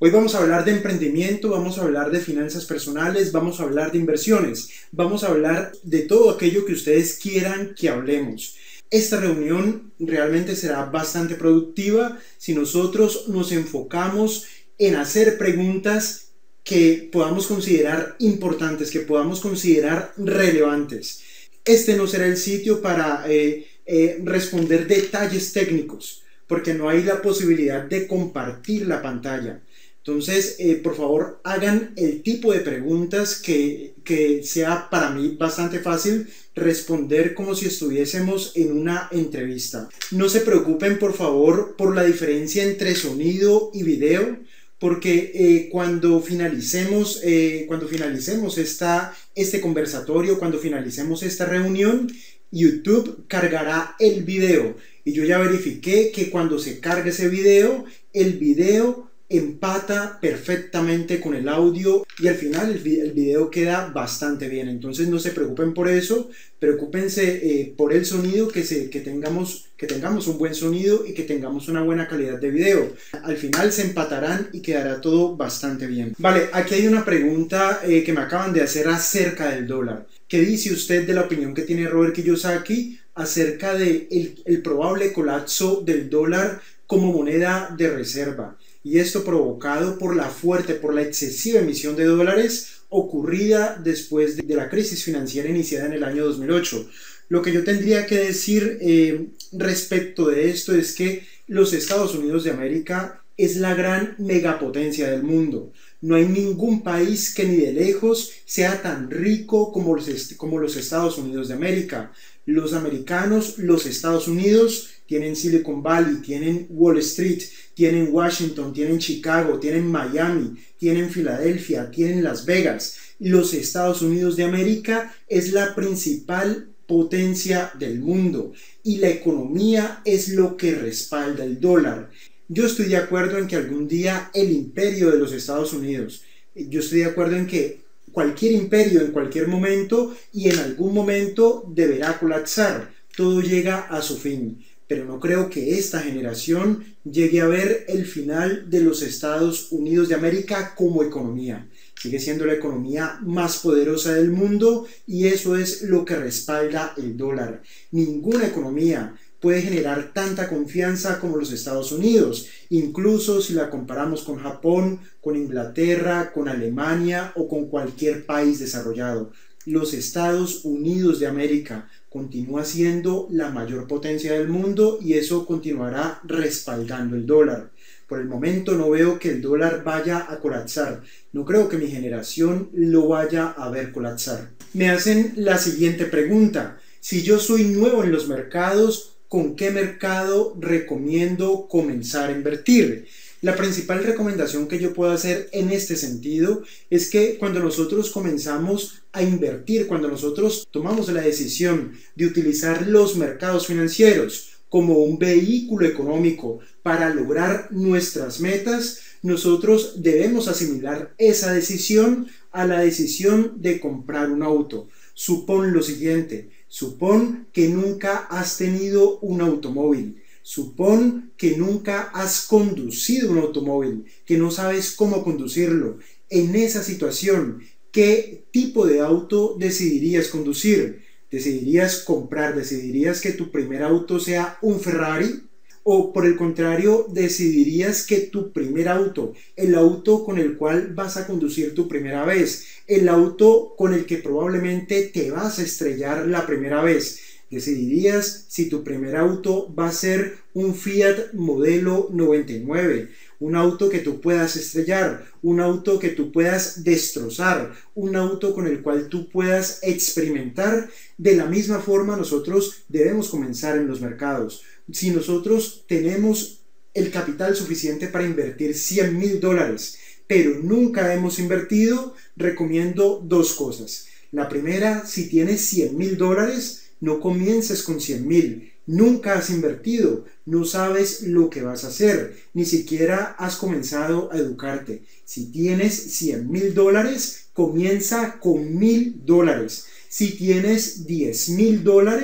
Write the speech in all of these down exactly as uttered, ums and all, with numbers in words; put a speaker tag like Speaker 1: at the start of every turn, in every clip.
Speaker 1: Hoy vamos a hablar de emprendimiento, vamos a hablar de finanzas personales, vamos a hablar de inversiones, vamos a hablar de todo aquello que ustedes quieran que hablemos. Esta reunión realmente será bastante productiva si nosotros nos enfocamos en hacer preguntas que podamos considerar importantes, que podamos considerar relevantes. Este no será el sitio para eh, eh, responder detalles técnicos, porque no hay la posibilidad de compartir la pantalla. Entonces, eh, por favor, hagan el tipo de preguntas que, que sea para mí bastante fácil responder como si estuviésemos en una entrevista. No se preocupen, por favor, por la diferencia entre sonido y video, porque eh, cuando finalicemos, eh, cuando finalicemos esta, este conversatorio, cuando finalicemos esta reunión, YouTube cargará el video. Y yo ya verifiqué que cuando se cargue ese video, el video empata perfectamente con el audio y al final el, el video queda bastante bien. Entonces no se preocupen por eso, preocúpense eh, por el sonido, que, se, que, tengamos, que tengamos un buen sonido y que tengamos una buena calidad de video. Al final se empatarán y quedará todo bastante bien. Vale, aquí hay una pregunta eh, que me acaban de hacer acerca del dólar. ¿Qué dice usted de la opinión que tiene Robert Kiyosaki acerca del de el probable colapso del dólar como moneda de reserva? Y esto provocado por la fuerte, por la excesiva emisión de dólares ocurrida después de la crisis financiera iniciada en el año dos mil ocho. Lo que yo tendría que decir eh, respecto de esto es que los Estados Unidos de América es la gran megapotencia del mundo. No hay ningún país que ni de lejos sea tan rico como los, como los Estados Unidos de América. Los americanos, los Estados Unidos, tienen Silicon Valley, tienen Wall Street, tienen Washington, tienen Chicago, tienen Miami, tienen Filadelfia, tienen Las Vegas. Los Estados Unidos de América es la principal potencia del mundo y la economía es lo que respalda el dólar. Yo estoy de acuerdo en que algún día el imperio de los Estados Unidos, yo estoy de acuerdo en que cualquier imperio en cualquier momento y en algún momento deberá colapsar. Todo llega a su fin. Pero no creo que esta generación llegue a ver el final de los Estados Unidos de América como economía. Sigue siendo la economía más poderosa del mundo y eso es lo que respalda el dólar. Ninguna economía puede generar tanta confianza como los Estados Unidos, incluso si la comparamos con Japón, con Inglaterra, con Alemania o con cualquier país desarrollado. Los Estados Unidos de América continúa siendo la mayor potencia del mundo y eso continuará respaldando el dólar. Por el momento no veo que el dólar vaya a colapsar. No creo que mi generación lo vaya a ver colapsar. Me hacen la siguiente pregunta. Si yo soy nuevo en los mercados, ¿con qué mercado recomiendo comenzar a invertir? La principal recomendación que yo puedo hacer en este sentido es que cuando nosotros comenzamos a invertir, cuando nosotros tomamos la decisión de utilizar los mercados financieros como un vehículo económico para lograr nuestras metas, nosotros debemos asimilar esa decisión a la decisión de comprar un auto. Supón lo siguiente, supón que nunca has tenido un automóvil. Supón que nunca has conducido un automóvil, que no sabes cómo conducirlo. En esa situación, ¿qué tipo de auto decidirías conducir? ¿Decidirías comprar, decidirías que tu primer auto sea un Ferrari? ¿O por el contrario, decidirías que tu primer auto, el auto con el cual vas a conducir tu primera vez, el auto con el que probablemente te vas a estrellar la primera vez, decidirías si tu primer auto va a ser un Fiat modelo noventa y nueve, un auto que tú puedas estrellar, un auto que tú puedas destrozar, un auto con el cual tú puedas experimentar? De la misma forma nosotros debemos comenzar en los mercados. Si nosotros tenemos el capital suficiente para invertir cien mil dólares, pero nunca hemos invertido, recomiendo dos cosas. La primera, si tienes cien mil dólares, no comiences con cien mil. Nunca has invertido, no sabes lo que vas a hacer, ni siquiera has comenzado a educarte. Si tienes cien mil dólares, comienza con mil dólares. Si tienes diez mil dólares,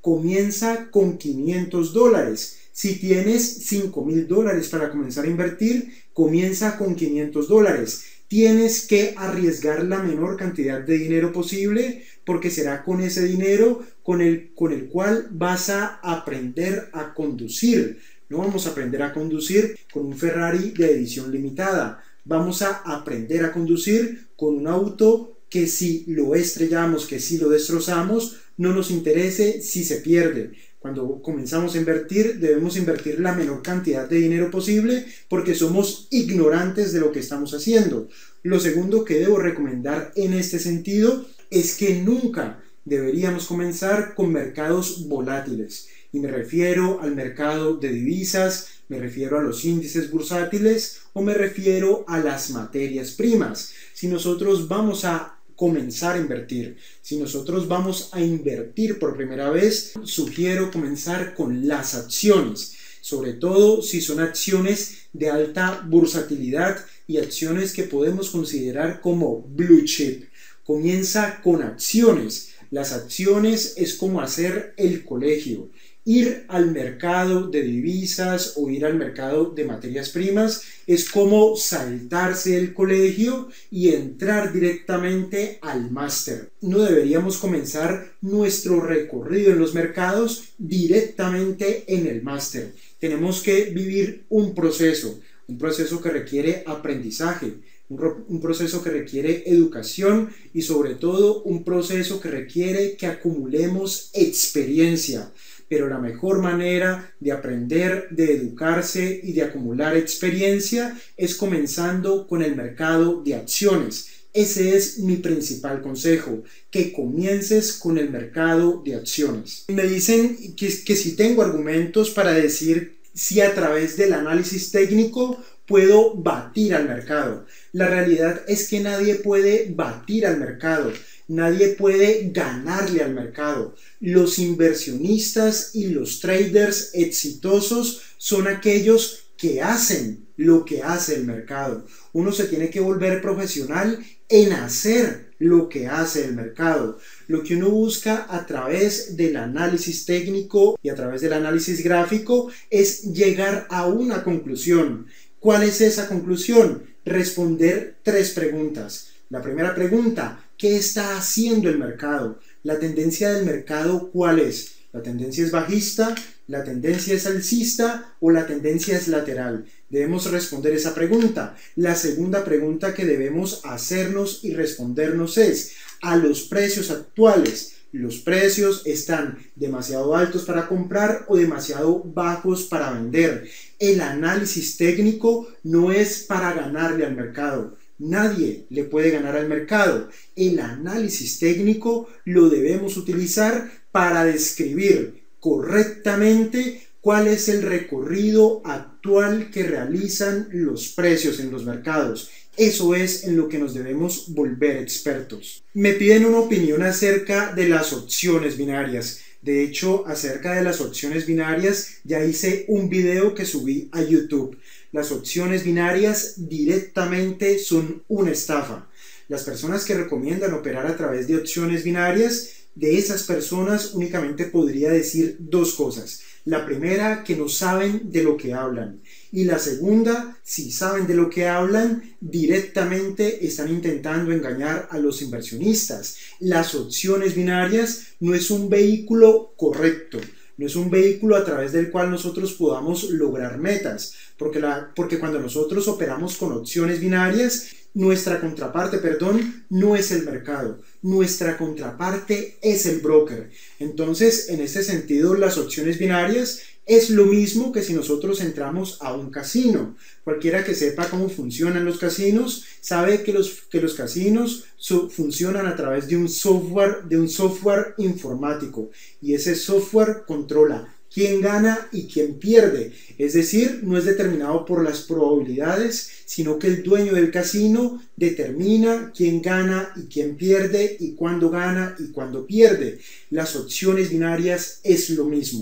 Speaker 1: comienza con quinientos dólares. Si tienes cinco mil dólares para comenzar a invertir, comienza con quinientos dólares. Tienes que arriesgar la menor cantidad de dinero posible porque será con ese dinero con el, con el cual vas a aprender a conducir. No vamos a aprender a conducir con un Ferrari de edición limitada. Vamos a aprender a conducir con un auto que si lo estrellamos, que si lo destrozamos, no nos interese si se pierde. Cuando comenzamos a invertir, debemos invertir la menor cantidad de dinero posible porque somos ignorantes de lo que estamos haciendo. Lo segundo que debo recomendar en este sentido es que nunca deberíamos comenzar con mercados volátiles. Y me refiero al mercado de divisas, me refiero a los índices bursátiles o me refiero a las materias primas. Si nosotros vamos a comenzar a invertir, si nosotros vamos a invertir por primera vez, sugiero comenzar con las acciones, sobre todo si son acciones de alta bursatilidad y acciones que podemos considerar como blue chip. Comienza con acciones. Las acciones es como hacer el colegio. Ir al mercado de divisas o ir al mercado de materias primas es como saltarse el colegio y entrar directamente al máster. No deberíamos comenzar nuestro recorrido en los mercados directamente en el máster. Tenemos que vivir un proceso, un proceso que requiere aprendizaje, un, un proceso que requiere educación y sobre todo un proceso que requiere que acumulemos experiencia. Pero la mejor manera de aprender, de educarse y de acumular experiencia es comenzando con el mercado de acciones. Ese es mi principal consejo, que comiences con el mercado de acciones. Me dicen que, que si tengo argumentos para decir si a través del análisis técnico puedo batir al mercado. La realidad es que nadie puede batir al mercado. Nadie puede ganarle al mercado. Los inversionistas y los traders exitosos son aquellos que hacen lo que hace el mercado. Uno se tiene que volver profesional en hacer lo que hace el mercado. Lo que uno busca a través del análisis técnico y a través del análisis gráfico es llegar a una conclusión. ¿Cuál es esa conclusión? Responder tres preguntas. La primera pregunta: ¿qué está haciendo el mercado? ¿La tendencia del mercado cuál es? ¿La tendencia es bajista? ¿La tendencia es alcista? ¿O la tendencia es lateral? Debemos responder esa pregunta. La segunda pregunta que debemos hacernos y respondernos es: a los precios actuales, ¿los precios están demasiado altos para comprar o demasiado bajos para vender? El análisis técnico no es para ganarle al mercado. Nadie le puede ganar al mercado. El análisis técnico lo debemos utilizar para describir correctamente cuál es el recorrido actual que realizan los precios en los mercados. Eso es en lo que nos debemos volver expertos. Me piden una opinión acerca de las opciones binarias. De hecho, acerca de las opciones binarias ya hice un video que subí a YouTube. Las opciones binarias directamente son una estafa. Las personas que recomiendan operar a través de opciones binarias, de esas personas únicamente podría decir dos cosas. La primera, que no saben de lo que hablan. Y la segunda, si saben de lo que hablan, directamente están intentando engañar a los inversionistas. Las opciones binarias no es un vehículo correcto. No es un vehículo a través del cual nosotros podamos lograr metas, porque, la, porque cuando nosotros operamos con opciones binarias, nuestra contraparte, perdón, no es el mercado, nuestra contraparte es el broker. Entonces, en este sentido, las opciones binarias es lo mismo que si nosotros entramos a un casino. Cualquiera que sepa cómo funcionan los casinos sabe que los, que los casinos so, funcionan a través de un software, de un software informático, y ese software controla quién gana y quién pierde. Es decir, no es determinado por las probabilidades, sino que el dueño del casino determina quién gana y quién pierde y cuándo gana y cuándo pierde. Las opciones binarias es lo mismo.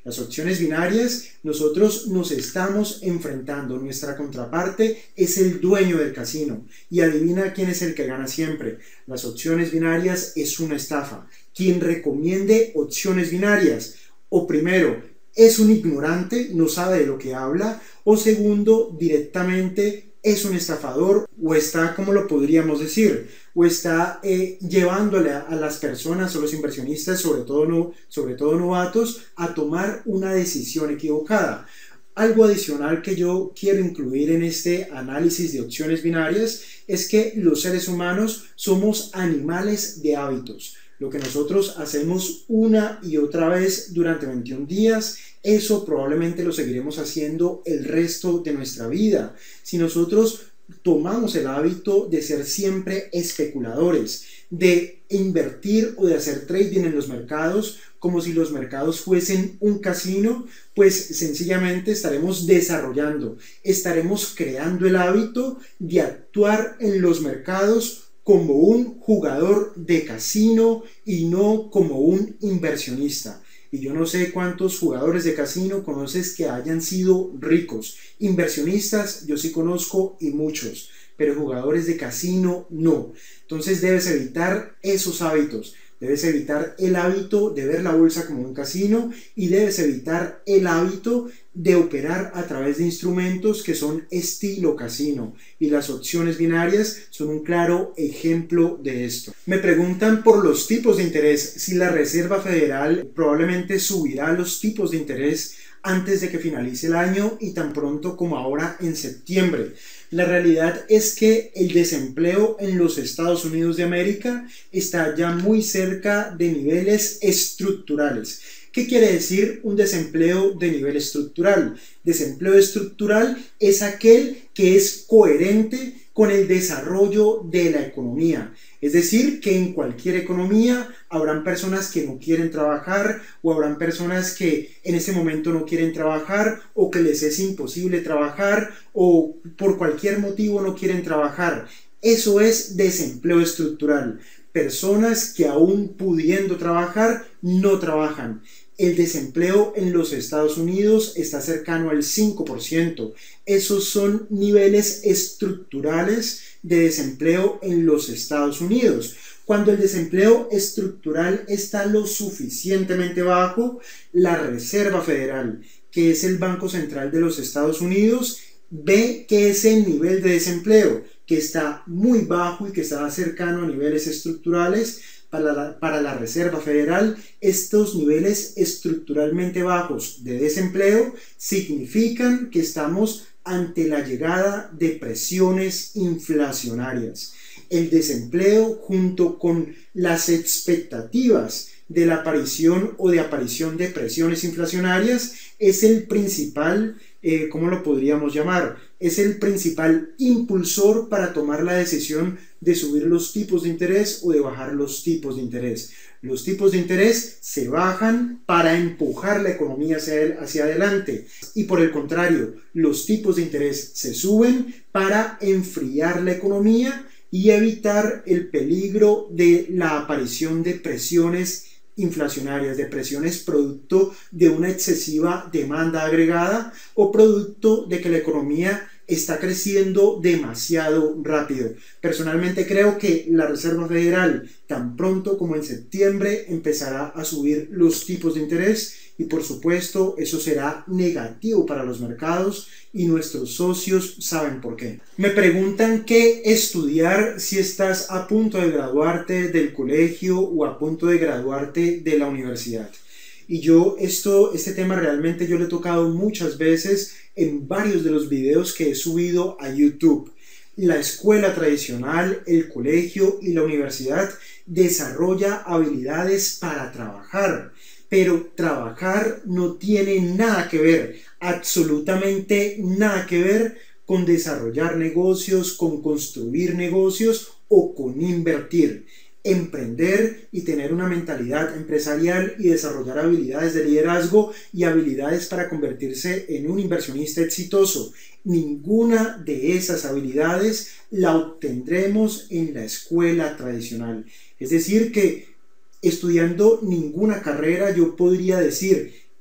Speaker 1: Las opciones binarias, nosotros nos estamos enfrentando, nuestra contraparte es el dueño del casino y adivina quién es el que gana siempre. Las opciones binarias es una estafa. Quien recomiende opciones binarias, o primero, es un ignorante, no sabe de lo que habla, o segundo, directamente es un estafador, o está, como lo podríamos decir, o está eh, llevándole a, a las personas o los inversionistas, sobre todo, no, sobre todo novatos, a tomar una decisión equivocada. Algo adicional que yo quiero incluir en este análisis de opciones binarias es que los seres humanos somos animales de hábitos. Lo que nosotros hacemos una y otra vez durante veintiún días, eso probablemente lo seguiremos haciendo el resto de nuestra vida. Si nosotros tomamos el hábito de ser siempre especuladores, de invertir o de hacer trading en los mercados como si los mercados fuesen un casino, pues sencillamente estaremos desarrollando, estaremos creando el hábito de actuar en los mercados como un jugador de casino y no como un inversionista. Y yo no sé cuántos jugadores de casino conoces que hayan sido ricos. Inversionistas yo sí conozco y muchos, pero jugadores de casino no. Entonces debes evitar esos hábitos. Debes evitar el hábito de ver la bolsa como un casino y debes evitar el hábito de operar a través de instrumentos que son estilo casino, y las opciones binarias son un claro ejemplo de esto. Me preguntan por los tipos de interés, si la Reserva Federal probablemente subirá los tipos de interés antes de que finalice el año y tan pronto como ahora en septiembre. La realidad es que el desempleo en los Estados Unidos de América está ya muy cerca de niveles estructurales. ¿Qué quiere decir un desempleo de nivel estructural? Desempleo estructural es aquel que es coherente con el desarrollo de la economía. Es decir, que en cualquier economía habrán personas que no quieren trabajar, o habrán personas que en ese momento no quieren trabajar, o que les es imposible trabajar, o por cualquier motivo no quieren trabajar. Eso es desempleo estructural. Personas que aún pudiendo trabajar, no trabajan. El desempleo en los Estados Unidos está cercano al cinco por ciento. Esos son niveles estructurales de desempleo en los Estados Unidos. Cuando el desempleo estructural está lo suficientemente bajo, la Reserva Federal, que es el Banco Central de los Estados Unidos, ve que ese nivel de desempleo, que está muy bajo y que está cercano a niveles estructurales, Para la, para la Reserva Federal, estos niveles estructuralmente bajos de desempleo significan que estamos ante la llegada de presiones inflacionarias. El desempleo, junto con las expectativas de la aparición o de aparición de presiones inflacionarias, es el principal, eh, ¿cómo lo podríamos llamar? Es el principal impulsor para tomar la decisión de subir los tipos de interés o de bajar los tipos de interés. Los tipos de interés se bajan para empujar la economía hacia, hacia adelante, y por el contrario, los tipos de interés se suben para enfriar la economía y evitar el peligro de la aparición de presiones inflacionarias, de presiones producto de una excesiva demanda agregada o producto de que la economía está creciendo demasiado rápido. Personalmente creo que la Reserva Federal, tan pronto como en septiembre, empezará a subir los tipos de interés, y por supuesto eso será negativo para los mercados, y nuestros socios saben por qué. Me preguntan qué estudiar si estás a punto de graduarte del colegio o a punto de graduarte de la universidad. Y yo esto, este tema realmente yo lo he tocado muchas veces en varios de los videos que he subido a YouTube. La escuela tradicional, el colegio y la universidad desarrolla habilidades para trabajar, pero trabajar no tiene nada que ver, absolutamente nada que ver con desarrollar negocios, con construir negocios o con invertir. Emprender y tener una mentalidad empresarial y desarrollar habilidades de liderazgo y habilidades para convertirse en un inversionista exitoso. Ninguna de esas habilidades la obtendremos en la escuela tradicional. Es decir que estudiando ninguna carrera yo podría decir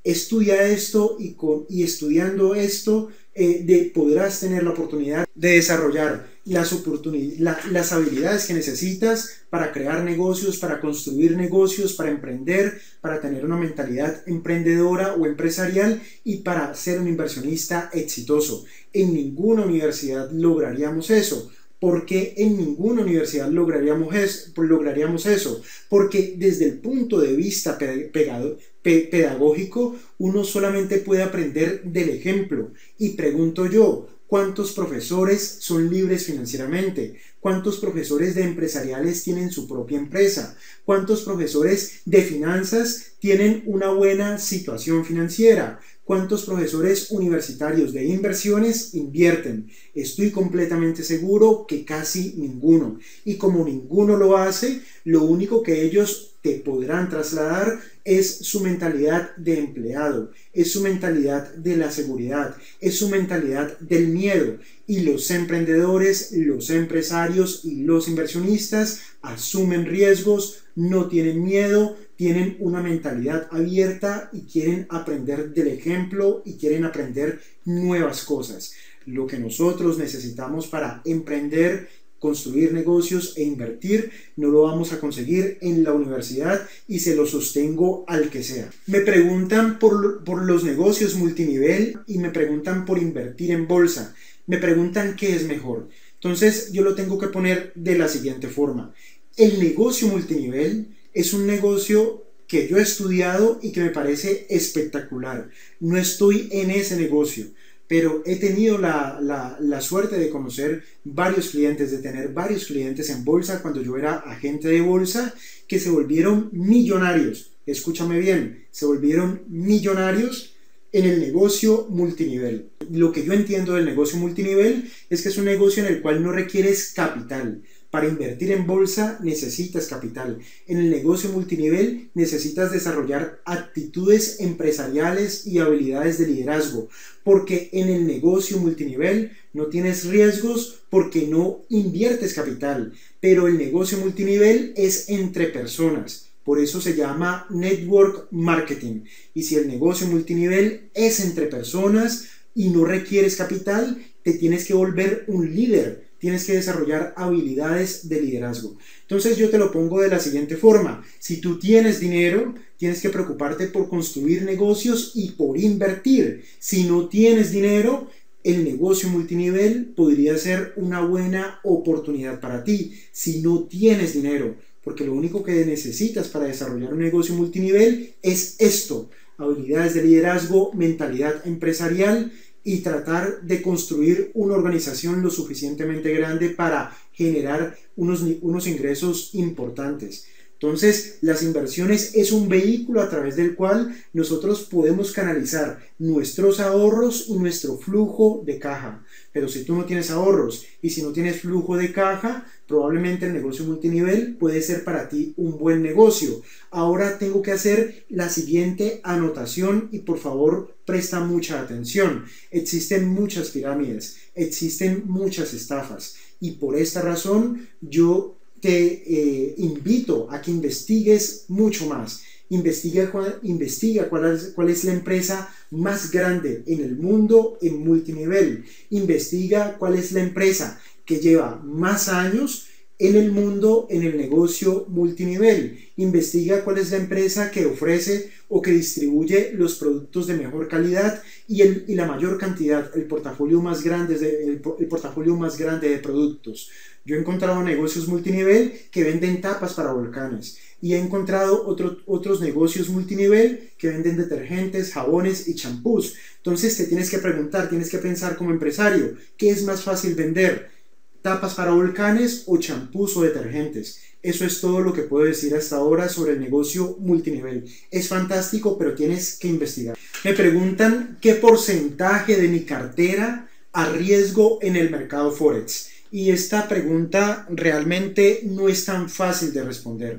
Speaker 1: Estudia esto y, con, y estudiando esto eh, de, podrás tener la oportunidad de desarrollar las, oportunidades, la, las habilidades que necesitas para crear negocios, para construir negocios, para emprender, para tener una mentalidad emprendedora o empresarial y para ser un inversionista exitoso. En ninguna universidad lograríamos eso. ¿Por qué en ninguna universidad lograríamos eso? lograríamos eso? Porque desde el punto de vista pegado, pe pedagógico, uno solamente puede aprender del ejemplo. Y pregunto yo, ¿cuántos profesores son libres financieramente? ¿Cuántos profesores de empresariales tienen su propia empresa? ¿Cuántos profesores de finanzas tienen una buena situación financiera? ¿Cuántos profesores universitarios de inversiones invierten? Estoy completamente seguro que casi ninguno. Y como ninguno lo hace, lo único que ellos te podrán trasladar es su mentalidad de empleado, es su mentalidad de la seguridad, es su mentalidad del miedo. Y los emprendedores, los empresarios y los inversionistas asumen riesgos, no tienen miedo, tienen una mentalidad abierta y quieren aprender del ejemplo y quieren aprender nuevas cosas. Lo que nosotros necesitamos para emprender, construir negocios e invertir, no lo vamos a conseguir en la universidad y se lo sostengo al que sea. Me preguntan por, por los negocios multinivel y me preguntan por invertir en bolsa. Me preguntan qué es mejor. Entonces yo lo tengo que poner de la siguiente forma. El negocio multinivel es un negocio que yo he estudiado y que me parece espectacular. No estoy en ese negocio, pero he tenido la, la, la suerte de conocer varios clientes, de tener varios clientes en bolsa cuando yo era agente de bolsa que se volvieron millonarios. Escúchame bien, se volvieron millonarios en el negocio multinivel. Lo que yo entiendo del negocio multinivel es que es un negocio en el cual no requieres capital. Para invertir en bolsa necesitas capital. En el negocio multinivel necesitas desarrollar actitudes empresariales y habilidades de liderazgo, porque en el negocio multinivel no tienes riesgos porque no inviertes capital, pero el negocio multinivel es entre personas. Por eso se llama network marketing. Y si el negocio multinivel es entre personas y no requieres capital, te tienes que volver un líder. Tienes que desarrollar habilidades de liderazgo. Entonces yo te lo pongo de la siguiente forma. Si tú tienes dinero, tienes que preocuparte por construir negocios y por invertir. Si no tienes dinero, el negocio multinivel podría ser una buena oportunidad para ti. Si no tienes dinero, porque lo único que necesitas para desarrollar un negocio multinivel es esto: habilidades de liderazgo, mentalidad empresarial, y tratar de construir una organización lo suficientemente grande para generar unos, unos ingresos importantes. Entonces, las inversiones es un vehículo a través del cual nosotros podemos canalizar nuestros ahorros y nuestro flujo de caja. Pero si tú no tienes ahorros y si no tienes flujo de caja, probablemente el negocio multinivel puede ser para ti un buen negocio. Ahora tengo que hacer la siguiente anotación y por favor presta mucha atención. Existen muchas pirámides, existen muchas estafas y por esta razón yo te eh, invito a que investigues mucho más. Investiga, investiga cuál, es, cuál es la empresa más grande en el mundo en multinivel. Investiga cuál es la empresa que lleva más años en el mundo en el negocio multinivel. Investiga cuál es la empresa que ofrece o que distribuye los productos de mejor calidad y, el, y la mayor cantidad, el portafolio más grande de, el, el portafolio más grande de productos. Yo he encontrado negocios multinivel que venden tapas para volcanes y he encontrado otro, otros negocios multinivel que venden detergentes, jabones y champús. Entonces te tienes que preguntar, tienes que pensar como empresario, ¿qué es más fácil vender? ¿Tapas para volcanes o champús o detergentes? Eso es todo lo que puedo decir hasta ahora sobre el negocio multinivel. Es fantástico, pero tienes que investigar. Me preguntan qué porcentaje de mi cartera arriesgo en el mercado Forex. Y esta pregunta realmente no es tan fácil de responder.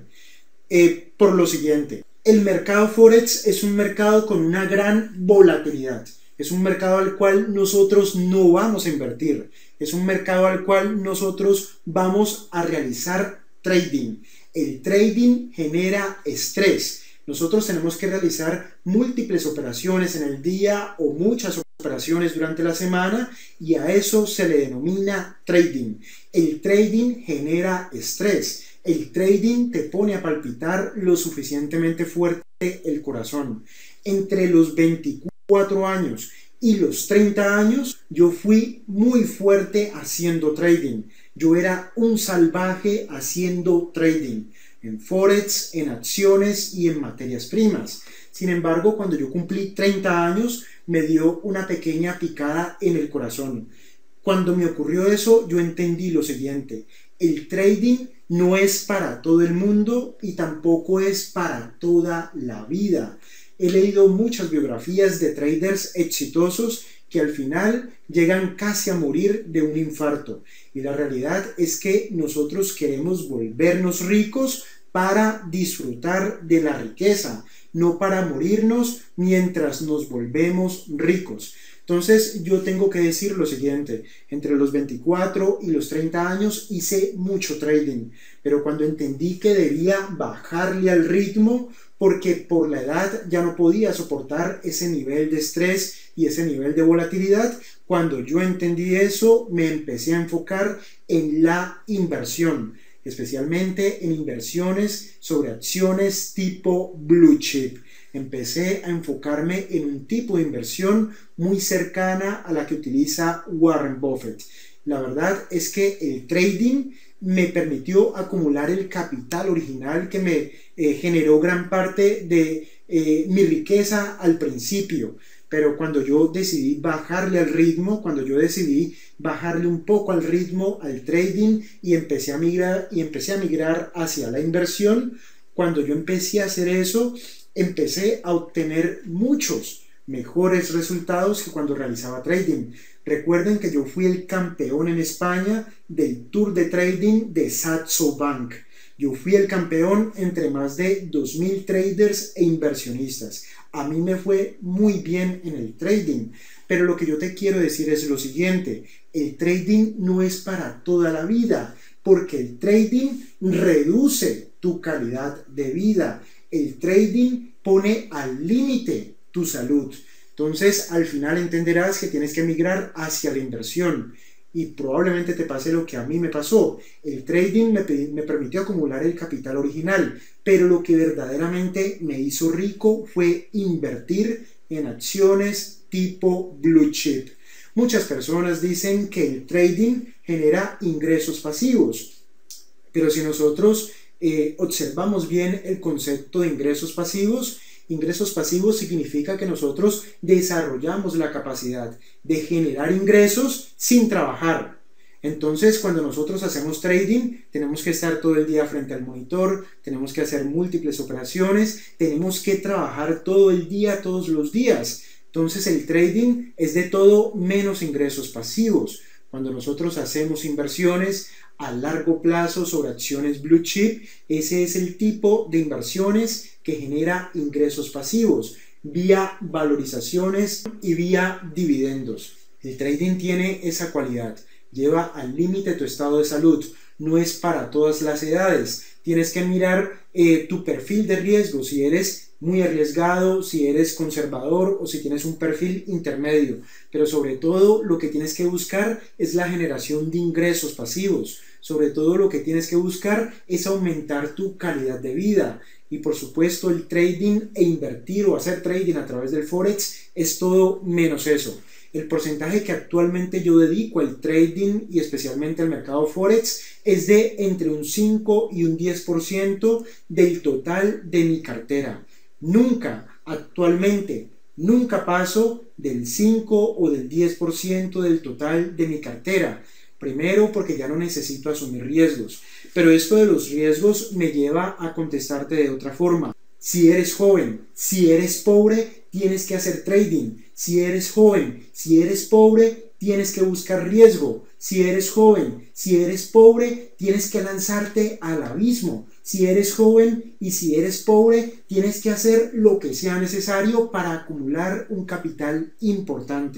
Speaker 1: Eh, por lo siguiente, el mercado Forex es un mercado con una gran volatilidad. Es un mercado al cual nosotros no vamos a invertir. Es un mercado al cual nosotros vamos a realizar trading. El trading genera estrés. Nosotros tenemos que realizar múltiples operaciones en el día o muchas operaciones durante la semana y a eso se le denomina trading. El trading genera estrés. El trading te pone a palpitar lo suficientemente fuerte el corazón. Entre los veinticuatro años y los treinta años, yo fui muy fuerte haciendo trading. Yo era un salvaje haciendo trading, en Forex, en acciones y en materias primas. Sin embargo, cuando yo cumplí treinta años, me dio una pequeña picada en el corazón. Cuando me ocurrió eso, yo entendí lo siguiente: el trading no es para todo el mundo y tampoco es para toda la vida. He leído muchas biografías de traders exitosos que al final llegan casi a morir de un infarto. Y la realidad es que nosotros queremos volvernos ricos para disfrutar de la riqueza, no para morirnos mientras nos volvemos ricos. Entonces yo tengo que decir lo siguiente: entre los veinticuatro y los treinta años hice mucho trading, pero cuando entendí que debía bajarle al ritmo, porque por la edad ya no podía soportar ese nivel de estrés y ese nivel de volatilidad, cuando yo entendí eso, me empecé a enfocar en la inversión, especialmente en inversiones sobre acciones tipo blue chip. Empecé a enfocarme en un tipo de inversión muy cercana a la que utiliza Warren Buffett. La verdad es que el trading me permitió acumular el capital original que me eh, generó gran parte de eh, mi riqueza al principio. Pero cuando yo decidí bajarle al ritmo, cuando yo decidí bajarle un poco al ritmo al trading y empecé a migrar, y empecé a migrar hacia la inversión, cuando yo empecé a hacer eso, empecé a obtener muchos mejores resultados que cuando realizaba trading. Recuerden que yo fui el campeón en España del Tour de Trading de Saxo Bank. Yo fui el campeón entre más de dos mil traders e inversionistas. A mí me fue muy bien en el trading, pero lo que yo te quiero decir es lo siguiente: el trading no es para toda la vida, porque el trading reduce tu calidad de vida. El trading pone al límite tu salud. Entonces, al final entenderás que tienes que migrar hacia la inversión y probablemente te pase lo que a mí me pasó. El trading me, me permitió acumular el capital original, pero lo que verdaderamente me hizo rico fue invertir en acciones tipo blue chip. Muchas personas dicen que el trading genera ingresos pasivos, pero si nosotros eh, observamos bien el concepto de ingresos pasivos, ingresos pasivos significa que nosotros desarrollamos la capacidad de generar ingresos sin trabajar. Entonces, cuando nosotros hacemos trading, tenemos que estar todo el día frente al monitor, tenemos que hacer múltiples operaciones, tenemos que trabajar todo el día, todos los días. Entonces, el trading es de todo menos ingresos pasivos. Cuando nosotros hacemos inversiones a largo plazo sobre acciones blue chip, ese es el tipo de inversiones que genera ingresos pasivos vía valorizaciones y vía dividendos. El trading tiene esa cualidad, lleva al límite tu estado de salud, no es para todas las edades. Tienes que mirar eh, tu perfil de riesgo, si eres muy arriesgado, si eres conservador o si tienes un perfil intermedio, pero sobre todo lo que tienes que buscar es la generación de ingresos pasivos. Sobre todo lo que tienes que buscar es aumentar tu calidad de vida. Y por supuesto el trading e invertir o hacer trading a través del Forex es todo menos eso. El porcentaje que actualmente yo dedico al trading y especialmente al mercado Forex es de entre un cinco y un diez por ciento del total de mi cartera. Nunca, actualmente, nunca paso del cinco o del diez por ciento del total de mi cartera. Primero, porque ya no necesito asumir riesgos. Pero esto de los riesgos me lleva a contestarte de otra forma. Si eres joven, si eres pobre, tienes que hacer trading. Si eres joven, si eres pobre, tienes que buscar riesgo. Si eres joven, si eres pobre, tienes que lanzarte al abismo. Si eres joven y si eres pobre, tienes que hacer lo que sea necesario para acumular un capital importante.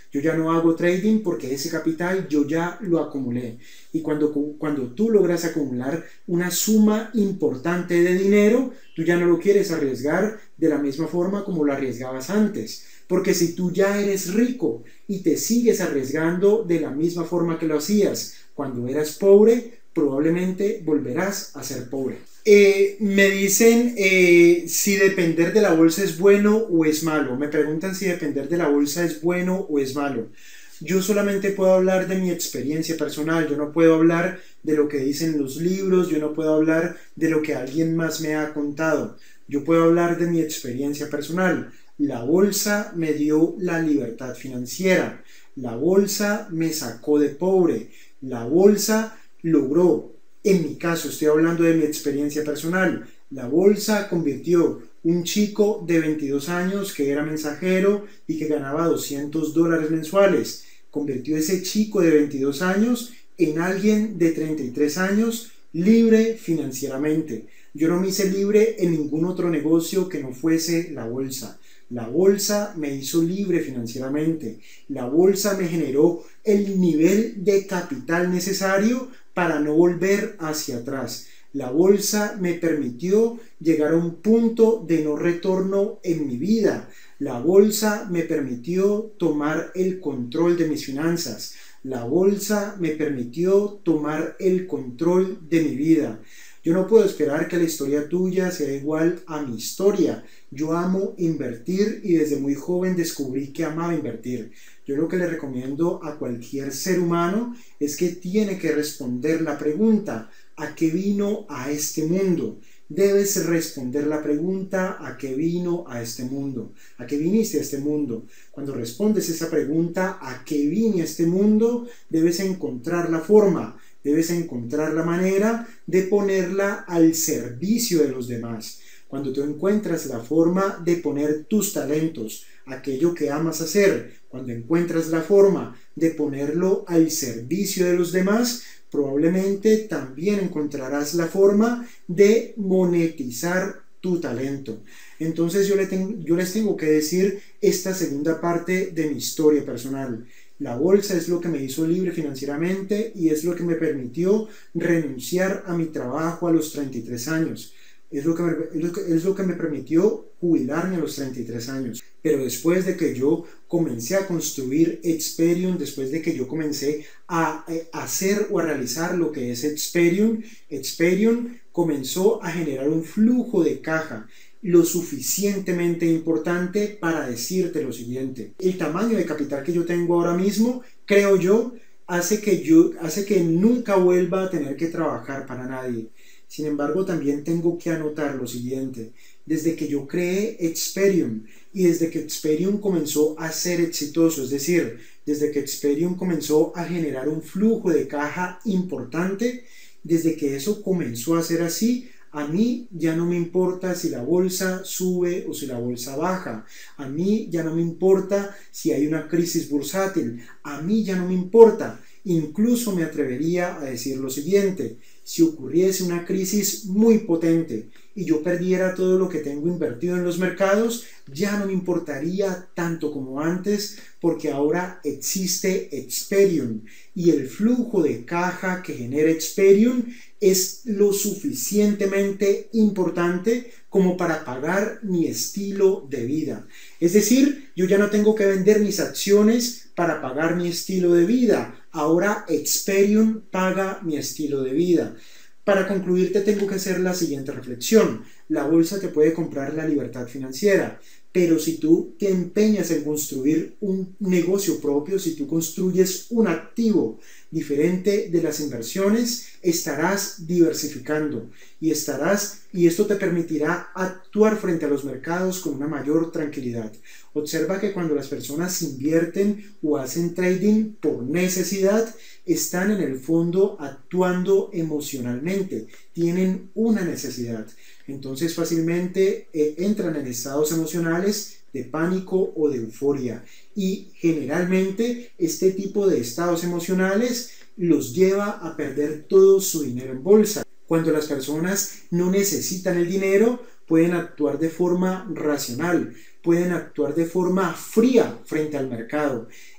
Speaker 1: Yo ya no hago trading porque ese capital yo ya lo acumulé. Y cuando, cuando tú logras acumular una suma importante de dinero, tú ya no lo quieres arriesgar de la misma forma como lo arriesgabas antes. Porque si tú ya eres rico y te sigues arriesgando de la misma forma que lo hacías cuando eras pobre, probablemente volverás a ser pobre. Eh, me dicen eh, si depender de la bolsa es bueno o es malo. Me preguntan si depender de la bolsa es bueno o es malo. Yo solamente puedo hablar de mi experiencia personal. Yo no puedo hablar de lo que dicen los libros. Yo no puedo hablar de lo que alguien más me ha contado. Yo puedo hablar de mi experiencia personal. La bolsa me dio la libertad financiera. La bolsa me sacó de pobre. La bolsa logró, en mi caso estoy hablando de mi experiencia personal, la bolsa convirtió un chico de veintidós años que era mensajero y que ganaba doscientos dólares mensuales, convirtió ese chico de veintidós años en alguien de treinta y tres años libre financieramente. Yo no me hice libre en ningún otro negocio que no fuese la bolsa. La bolsa me hizo libre financieramente. La bolsa me generó el nivel de capital necesario para no volver hacia atrás. La bolsa me permitió llegar a un punto de no retorno en mi vida. La bolsa me permitió tomar el control de mis finanzas. La bolsa me permitió tomar el control de mi vida. Yo no puedo esperar que la historia tuya sea igual a mi historia. Yo amo invertir y desde muy joven descubrí que amaba invertir. Yo lo que le recomiendo a cualquier ser humano es que tiene que responder la pregunta: ¿a qué vino a este mundo? Debes responder la pregunta: ¿a qué vino a este mundo? ¿A qué viniste a este mundo? Cuando respondes esa pregunta: ¿a qué vine a este mundo? Debes encontrar la forma, debes encontrar la manera de ponerla al servicio de los demás. Cuando tú encuentras la forma de poner tus talentos, aquello que amas hacer, cuando encuentras la forma de ponerlo al servicio de los demás, probablemente también encontrarás la forma de monetizar tu talento. Entonces yo, le tengo, yo les tengo que decir esta segunda parte de mi historia personal. La bolsa es lo que me hizo libre financieramente y es lo que me permitió renunciar a mi trabajo a los treinta y tres años. Es lo, que me, es, lo que, es lo que me permitió jubilarme a los treinta y tres años. Pero después de que yo comencé a construir Experium, después de que yo comencé a, a hacer o a realizar lo que es Experium, Experium comenzó a generar un flujo de caja lo suficientemente importante para decirte lo siguiente: el tamaño de capital que yo tengo ahora mismo, creo yo, hace que yo hace que nunca vuelva a tener que trabajar para nadie. Sin embargo, también tengo que anotar lo siguiente: desde que yo creé Experium y desde que Experium comenzó a ser exitoso, es decir, desde que Experium comenzó a generar un flujo de caja importante, desde que eso comenzó a ser así, a mí ya no me importa si la bolsa sube o si la bolsa baja. A mí ya no me importa si hay una crisis bursátil. A mí ya no me importa. Incluso me atrevería a decir lo siguiente: si ocurriese una crisis muy potente y yo perdiera todo lo que tengo invertido en los mercados, ya no me importaría tanto como antes, porque ahora existe Experium y el flujo de caja que genera Experium es lo suficientemente importante como para pagar mi estilo de vida. Es decir, yo ya no tengo que vender mis acciones para pagar mi estilo de vida. Ahora Experium paga mi estilo de vida. Para concluir, te tengo que hacer la siguiente reflexión. La bolsa te puede comprar la libertad financiera, pero si tú te empeñas en construir un negocio propio, si tú construyes un activo diferente de las inversiones, estarás diversificando y estarás y esto te permitirá actuar frente a los mercados con una mayor tranquilidad. Observa que cuando las personas invierten o hacen trading por necesidad, están en el fondo actuando emocionalmente, tienen una necesidad. Entonces fácilmente eh, entran en estados emocionales de pánico o de euforia, y generalmente este tipo de estados emocionales los lleva a perder todo su dinero en bolsa. Cuando las personas no necesitan el dinero, pueden actuar de forma racional, pueden actuar de forma fría frente al mercado.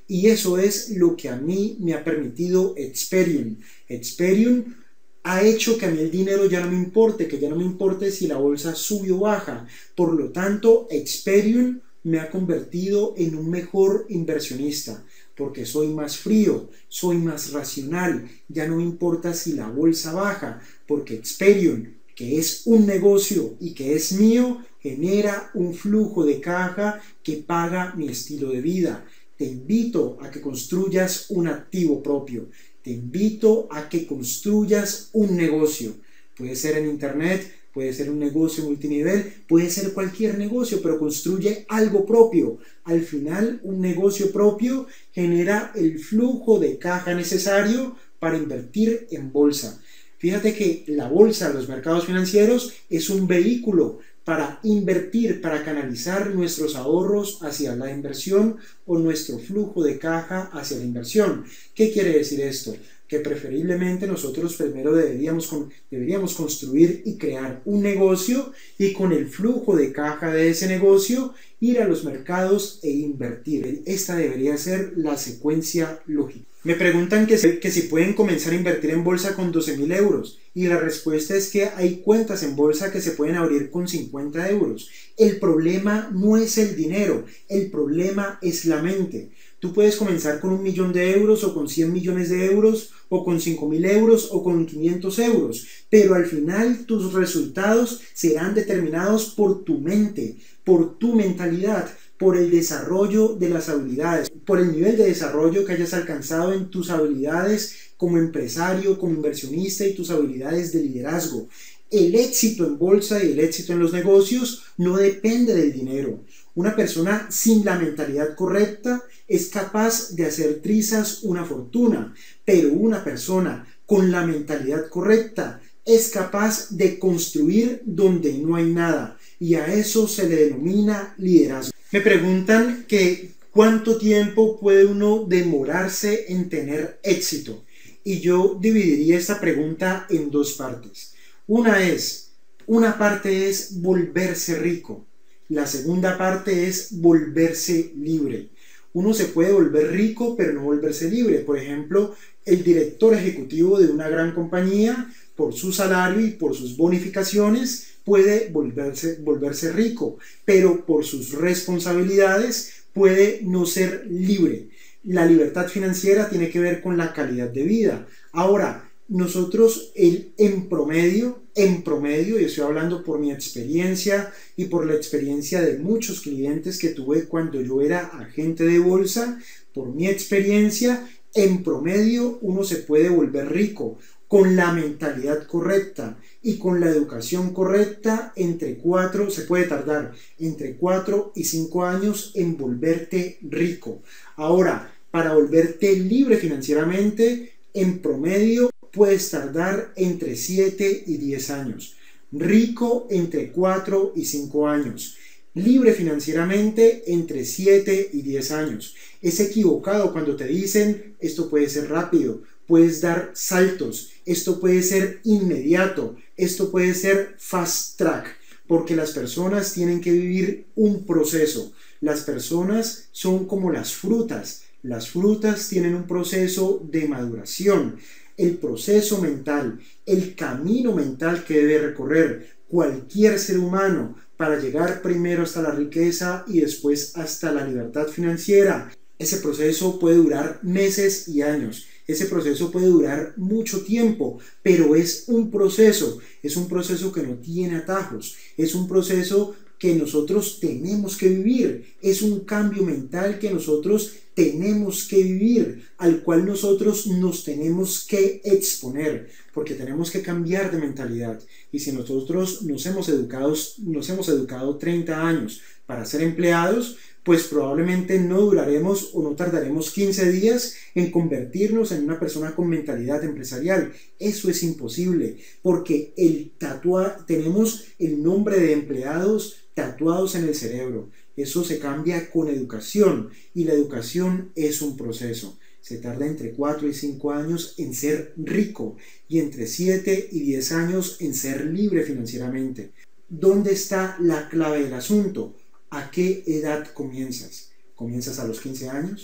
Speaker 1: Y eso es lo que a mí me ha permitido Experian. Experian ha hecho que a mí el dinero ya no me importe, que ya no me importe si la bolsa sube o baja. Por lo tanto, Experian me ha convertido en un mejor inversionista, porque soy más frío, soy más racional, ya no me importa si la bolsa baja, porque Experian, que es un negocio y que es mío, genera un flujo de caja que paga mi estilo de vida. Te invito a que construyas un activo propio, te invito a que construyas un negocio. Puede ser en internet, puede ser un negocio multinivel, puede ser cualquier negocio, pero construye algo propio. Al final, un negocio propio genera el flujo de caja necesario para invertir en bolsa. Fíjate que la bolsa, los mercados financieros, es un vehículo para invertir, para canalizar nuestros ahorros hacia la inversión o nuestro flujo de caja hacia la inversión. ¿Qué quiere decir esto? Que preferiblemente nosotros primero deberíamos, deberíamos construir y crear un negocio y con el flujo de caja de ese negocio ir a los mercados e invertir. Esta debería ser la secuencia lógica. Me preguntan que si, que si pueden comenzar a invertir en bolsa con doce mil euros y la respuesta es que hay cuentas en bolsa que se pueden abrir con cincuenta euros. El problema no es el dinero, el problema es la mente. Tú puedes comenzar con un millón de euros o con cien millones de euros o con cinco mil euros o con quinientos euros, pero al final tus resultados serán determinados por tu mente, por tu mentalidad, por el desarrollo de las habilidades, por el nivel de desarrollo que hayas alcanzado en tus habilidades como empresario, como inversionista y tus habilidades de liderazgo. El éxito en bolsa y el éxito en los negocios no depende del dinero. Una persona sin la mentalidad correcta es capaz de hacer trizas una fortuna, pero una persona con la mentalidad correcta es capaz de construir donde no hay nada, y a eso se le denomina liderazgo. Me preguntan que cuánto tiempo puede uno demorarse en tener éxito, y yo dividiría esta pregunta en dos partes. Una es, una parte es volverse rico, la segunda parte es volverse libre. Uno se puede volver rico pero no volverse libre. Por ejemplo, el director ejecutivo de una gran compañía, por su salario y por sus bonificaciones, puede volverse, volverse rico, pero por sus responsabilidades puede no ser libre. La libertad financiera tiene que ver con la calidad de vida. Ahora, nosotros el, en promedio, en promedio, y estoy hablando por mi experiencia y por la experiencia de muchos clientes que tuve cuando yo era agente de bolsa, por mi experiencia, en promedio uno se puede volver rico con la mentalidad correcta y con la educación correcta. Entre cuatro, se puede tardar entre cuatro y cinco años en volverte rico. Ahora, para volverte libre financieramente, en promedio puedes tardar entre siete y diez años. Rico entre cuatro y cinco años. Libre financieramente entre siete y diez años. Es equivocado cuando te dicen esto puede ser rápido, puedes dar saltos, esto puede ser inmediato, esto puede ser fast track, porque las personas tienen que vivir un proceso. Las personas son como las frutas. Las frutas tienen un proceso de maduración. El proceso mental, el camino mental que debe recorrer cualquier ser humano para llegar primero hasta la riqueza y después hasta la libertad financiera. Ese proceso puede durar meses y años. Ese proceso puede durar mucho tiempo, pero es un proceso. Es un proceso que no tiene atajos. Es un proceso que nosotros tenemos que vivir. Es un cambio mental que nosotros tenemos que vivir, al cual nosotros nos tenemos que exponer, porque tenemos que cambiar de mentalidad. Y si nosotros nos hemos educado, nos hemos educado treinta años para ser empleados, pues probablemente no duraremos o no tardaremos quince días en convertirnos en una persona con mentalidad empresarial. Eso es imposible, porque el tatua, tenemos el nombre de empleados tatuados en el cerebro. Eso se cambia con educación, y la educación es un proceso. Se tarda entre cuatro y cinco años en ser rico y entre siete y diez años en ser libre financieramente. ¿Dónde está la clave del asunto? ¿A qué edad comienzas? ¿Comienzas a los quince años?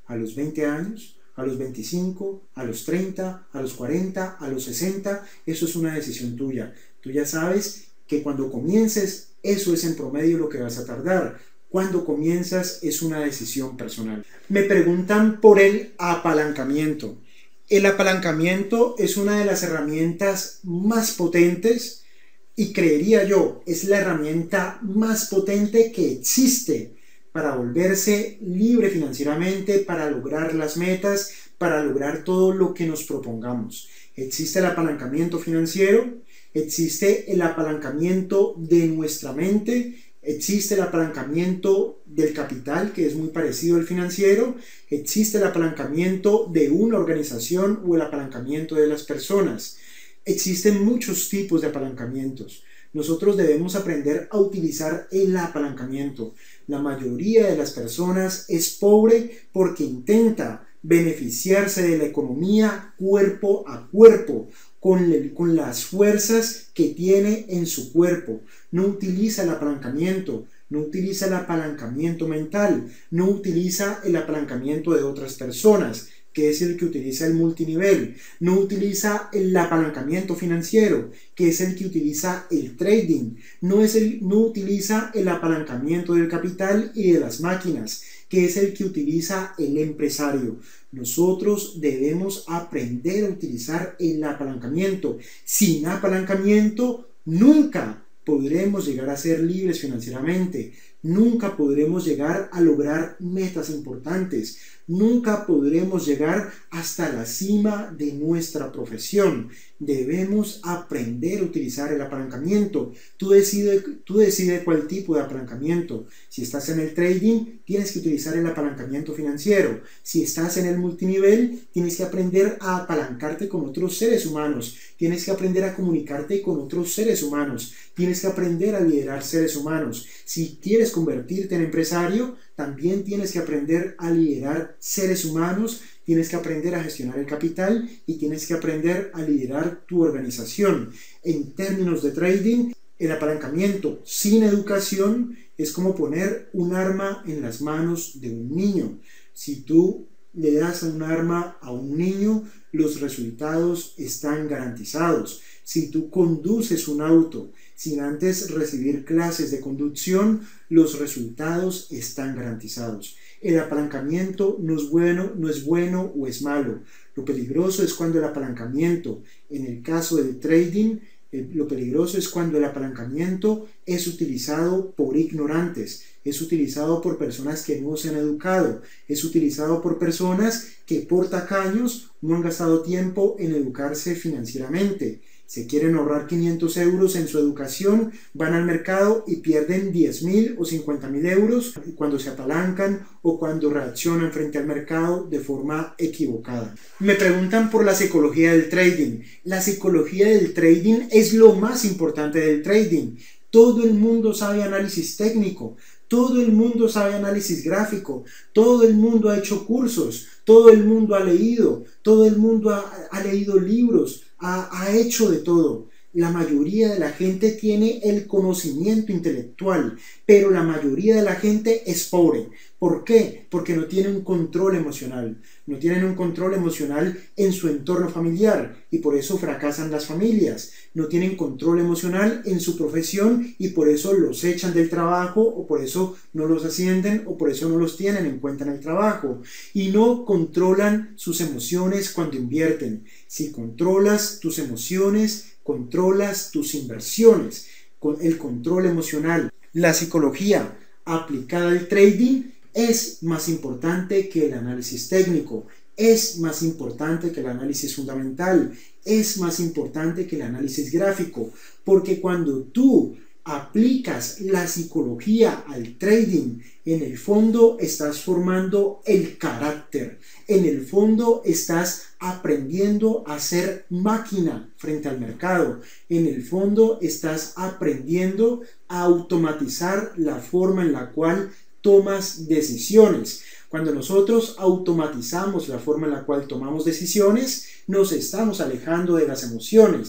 Speaker 1: ¿A los veinte años? ¿A los veinticinco? ¿A los treinta? ¿A los cuarenta? ¿A los sesenta? Eso es una decisión tuya. Tú ya sabes que cuando comiences, eso es en promedio lo que vas a tardar. Cuando comienzas es una decisión personal. Me preguntan por el apalancamiento. El apalancamiento es una de las herramientas más potentes y creería yo, es la herramienta más potente que existe para volverse libre financieramente, para lograr las metas, para lograr todo lo que nos propongamos. Existe el apalancamiento financiero, existe el apalancamiento de nuestra mente, existe el apalancamiento del capital, que es muy parecido al financiero, existe el apalancamiento de una organización o el apalancamiento de las personas. Existen muchos tipos de apalancamientos. Nosotros debemos aprender a utilizar el apalancamiento. La mayoría de las personas es pobre porque intenta beneficiarse de la economía cuerpo a cuerpo, con, el, con las fuerzas que tiene en su cuerpo. No utiliza el apalancamiento, no utiliza el apalancamiento mental, no utiliza el apalancamiento de otras personas, que es el que utiliza el multinivel, no utiliza el apalancamiento financiero, que es el que utiliza el trading, no, es el, no utiliza el apalancamiento del capital y de las máquinas, que es el que utiliza el empresario. Nosotros debemos aprender a utilizar el apalancamiento. Sin apalancamiento, nunca podremos llegar a ser libres financieramente. Nunca podremos llegar a lograr metas importantes. Nunca podremos llegar hasta la cima de nuestra profesión. Debemos aprender a utilizar el apalancamiento. Tú decides, tú decides cuál tipo de apalancamiento. Si estás en el trading, tienes que utilizar el apalancamiento financiero. Si estás en el multinivel, tienes que aprender a apalancarte con otros seres humanos. Tienes que aprender a comunicarte con otros seres humanos. Tienes que aprender a liderar seres humanos. Si quieres convertirte en empresario, también tienes que aprender a liderar seres humanos, tienes que aprender a gestionar el capital y tienes que aprender a liderar tu organización. En términos de trading, el apalancamiento sin educación es como poner un arma en las manos de un niño. Si tú le das un arma a un niño, los resultados están garantizados. Si tú conduces un auto sin antes recibir clases de conducción, los resultados están garantizados. El apalancamiento no es bueno, no es bueno o es malo. Lo peligroso es cuando el apalancamiento, en el caso del trading, eh, lo peligroso es cuando el apalancamiento es utilizado por ignorantes, es utilizado por personas que no se han educado, es utilizado por personas que por tacaños no han gastado tiempo en educarse financieramente. Se quieren ahorrar quinientos euros en su educación, van al mercado y pierden diez mil o cincuenta mil euros cuando se apalancan o cuando reaccionan frente al mercado de forma equivocada. Me preguntan por la psicología del trading. La psicología del trading es lo más importante del trading. Todo el mundo sabe análisis técnico, todo el mundo sabe análisis gráfico, todo el mundo ha hecho cursos, todo el mundo ha leído, todo el mundo ha, ha leído libros, ha, ha hecho de todo. La mayoría de la gente tiene el conocimiento intelectual, pero la mayoría de la gente es pobre. ¿Por qué? Porque no tiene un control emocional. No tienen un control emocional en su entorno familiar y por eso fracasan las familias. No tienen control emocional en su profesión y por eso los echan del trabajo o por eso no los ascienden o por eso no los tienen en cuenta en el trabajo. Y no controlan sus emociones cuando invierten. Si controlas tus emociones, controlas tus inversiones. Con el control emocional, la psicología aplicada al trading es más importante que el análisis técnico, es más importante que el análisis fundamental, es más importante que el análisis gráfico, porque cuando tú aplicas la psicología al trading, en el fondo estás formando el carácter, en el fondo estás aprendiendo a ser máquina frente al mercado, en el fondo estás aprendiendo a automatizar la forma en la cual tomas decisiones. Cuando nosotros automatizamos la forma en la cual tomamos decisiones, nos estamos alejando de las emociones.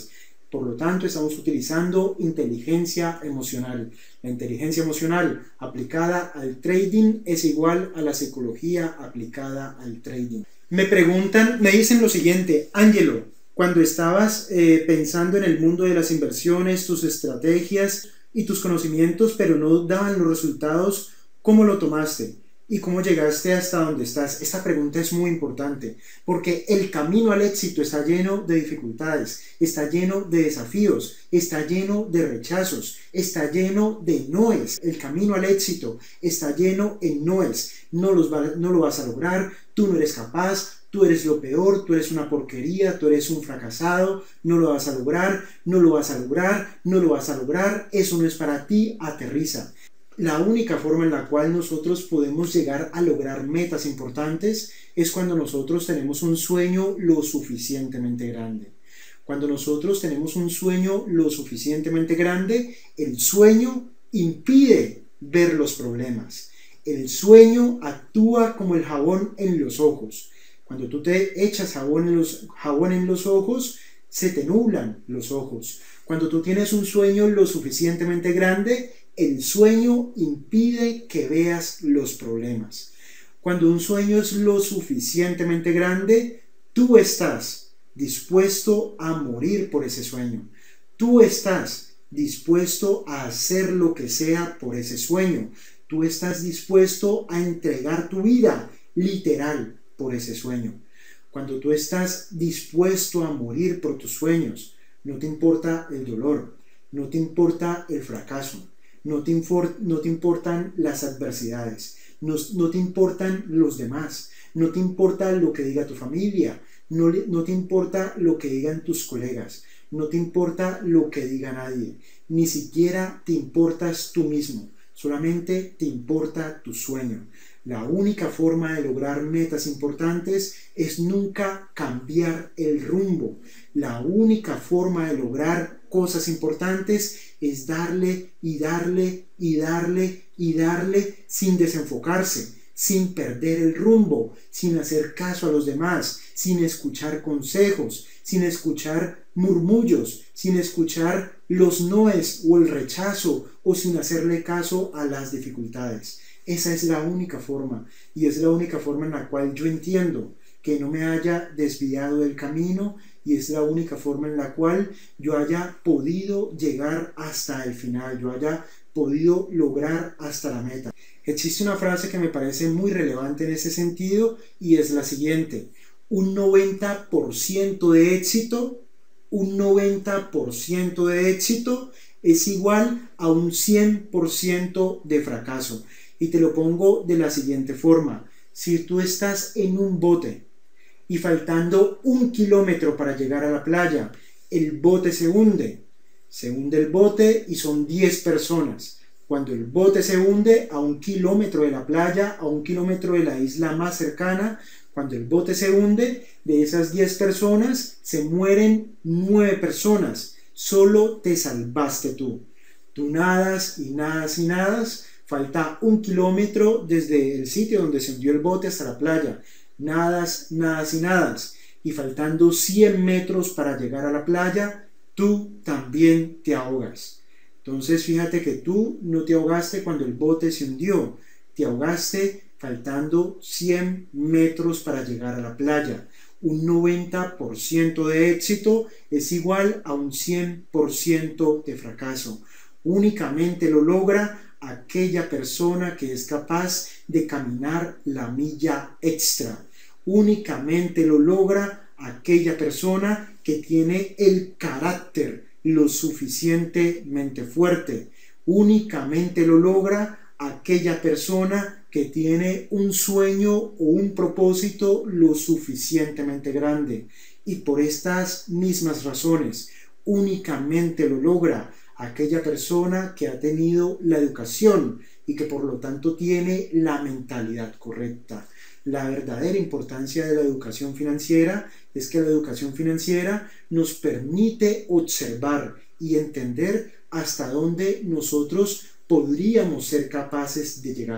Speaker 1: Por lo tanto, estamos utilizando inteligencia emocional. La inteligencia emocional aplicada al trading es igual a la psicología aplicada al trading. Me preguntan, me dicen lo siguiente: Ángelo, cuando estabas eh, pensando en el mundo de las inversiones, tus estrategias y tus conocimientos, pero no daban los resultados, ¿cómo lo tomaste? ¿Y cómo llegaste hasta donde estás? Esta pregunta es muy importante, porque el camino al éxito está lleno de dificultades, está lleno de desafíos, está lleno de rechazos, está lleno de noes. El camino al éxito está lleno en noes. No, los va, no lo vas a lograr, tú no eres capaz, tú eres lo peor, tú eres una porquería, tú eres un fracasado, no lo vas a lograr, no lo vas a lograr, no lo vas a lograr, eso no es para ti, aterriza. La única forma en la cual nosotros podemos llegar a lograr metas importantes es cuando nosotros tenemos un sueño lo suficientemente grande. Cuando nosotros tenemos un sueño lo suficientemente grande, el sueño impide ver los problemas. El sueño actúa como el jabón en los ojos. Cuando tú te echas jabón en los, jabón en los ojos, se te nublan los ojos. Cuando tú tienes un sueño lo suficientemente grande, el sueño impide que veas los problemas. Cuando un sueño es lo suficientemente grande, tú estás dispuesto a morir por ese sueño. Tú estás dispuesto a hacer lo que sea por ese sueño. Tú estás dispuesto a entregar tu vida, literal, por ese sueño. Cuando tú estás dispuesto a morir por tus sueños, no te importa el dolor, no te importa el fracaso. No te, no te importan las adversidades, no, no te importan los demás, no te importa lo que diga tu familia, no, no te importa lo que digan tus colegas, no te importa lo que diga nadie, ni siquiera te importas tú mismo, solamente te importa tu sueño. La única forma de lograr metas importantes es nunca cambiar el rumbo. La única forma de lograr cosas importantes es darle y darle y darle y darle sin desenfocarse, sin perder el rumbo, sin hacer caso a los demás, sin escuchar consejos, sin escuchar murmullos, sin escuchar los noes o el rechazo o sin hacerle caso a las dificultades. Esa es la única forma, y es la única forma en la cual yo entiendo que no me haya desviado del camino, y es la única forma en la cual yo haya podido llegar hasta el final, yo haya podido lograr hasta la meta. Existe una frase que me parece muy relevante en ese sentido, y es la siguiente: un noventa por ciento de éxito, un noventa por ciento de éxito es igual a un cien por ciento de fracaso. Y te lo pongo de la siguiente forma: si tú estás en un bote y faltando un kilómetro para llegar a la playa, el bote se hunde, se hunde el bote y son diez personas. Cuando el bote se hunde a un kilómetro de la playa, a un kilómetro de la isla más cercana, cuando el bote se hunde, de esas diez personas se mueren nueve personas. Solo te salvaste tú. Tú nadas y nadas y nadas. Falta un kilómetro desde el sitio donde se hundió el bote hasta la playa. Nadas, nadas y nadas. Y faltando cien metros para llegar a la playa, tú también te ahogas. Entonces fíjate que tú no te ahogaste cuando el bote se hundió. Te ahogaste faltando cien metros para llegar a la playa. Un noventa por ciento de éxito es igual a un cien por ciento de fracaso. Únicamente lo logra aquella persona que es capaz de caminar la milla extra. Únicamente lo logra aquella persona que tiene el carácter lo suficientemente fuerte. Únicamente lo logra aquella persona que tiene un sueño o un propósito lo suficientemente grande. Y por estas mismas razones, únicamente lo logra aquella persona que ha tenido la educación y que por lo tanto tiene la mentalidad correcta. La verdadera importancia de la educación financiera es que la educación financiera nos permite observar y entender hasta dónde nosotros podríamos ser capaces de llegar.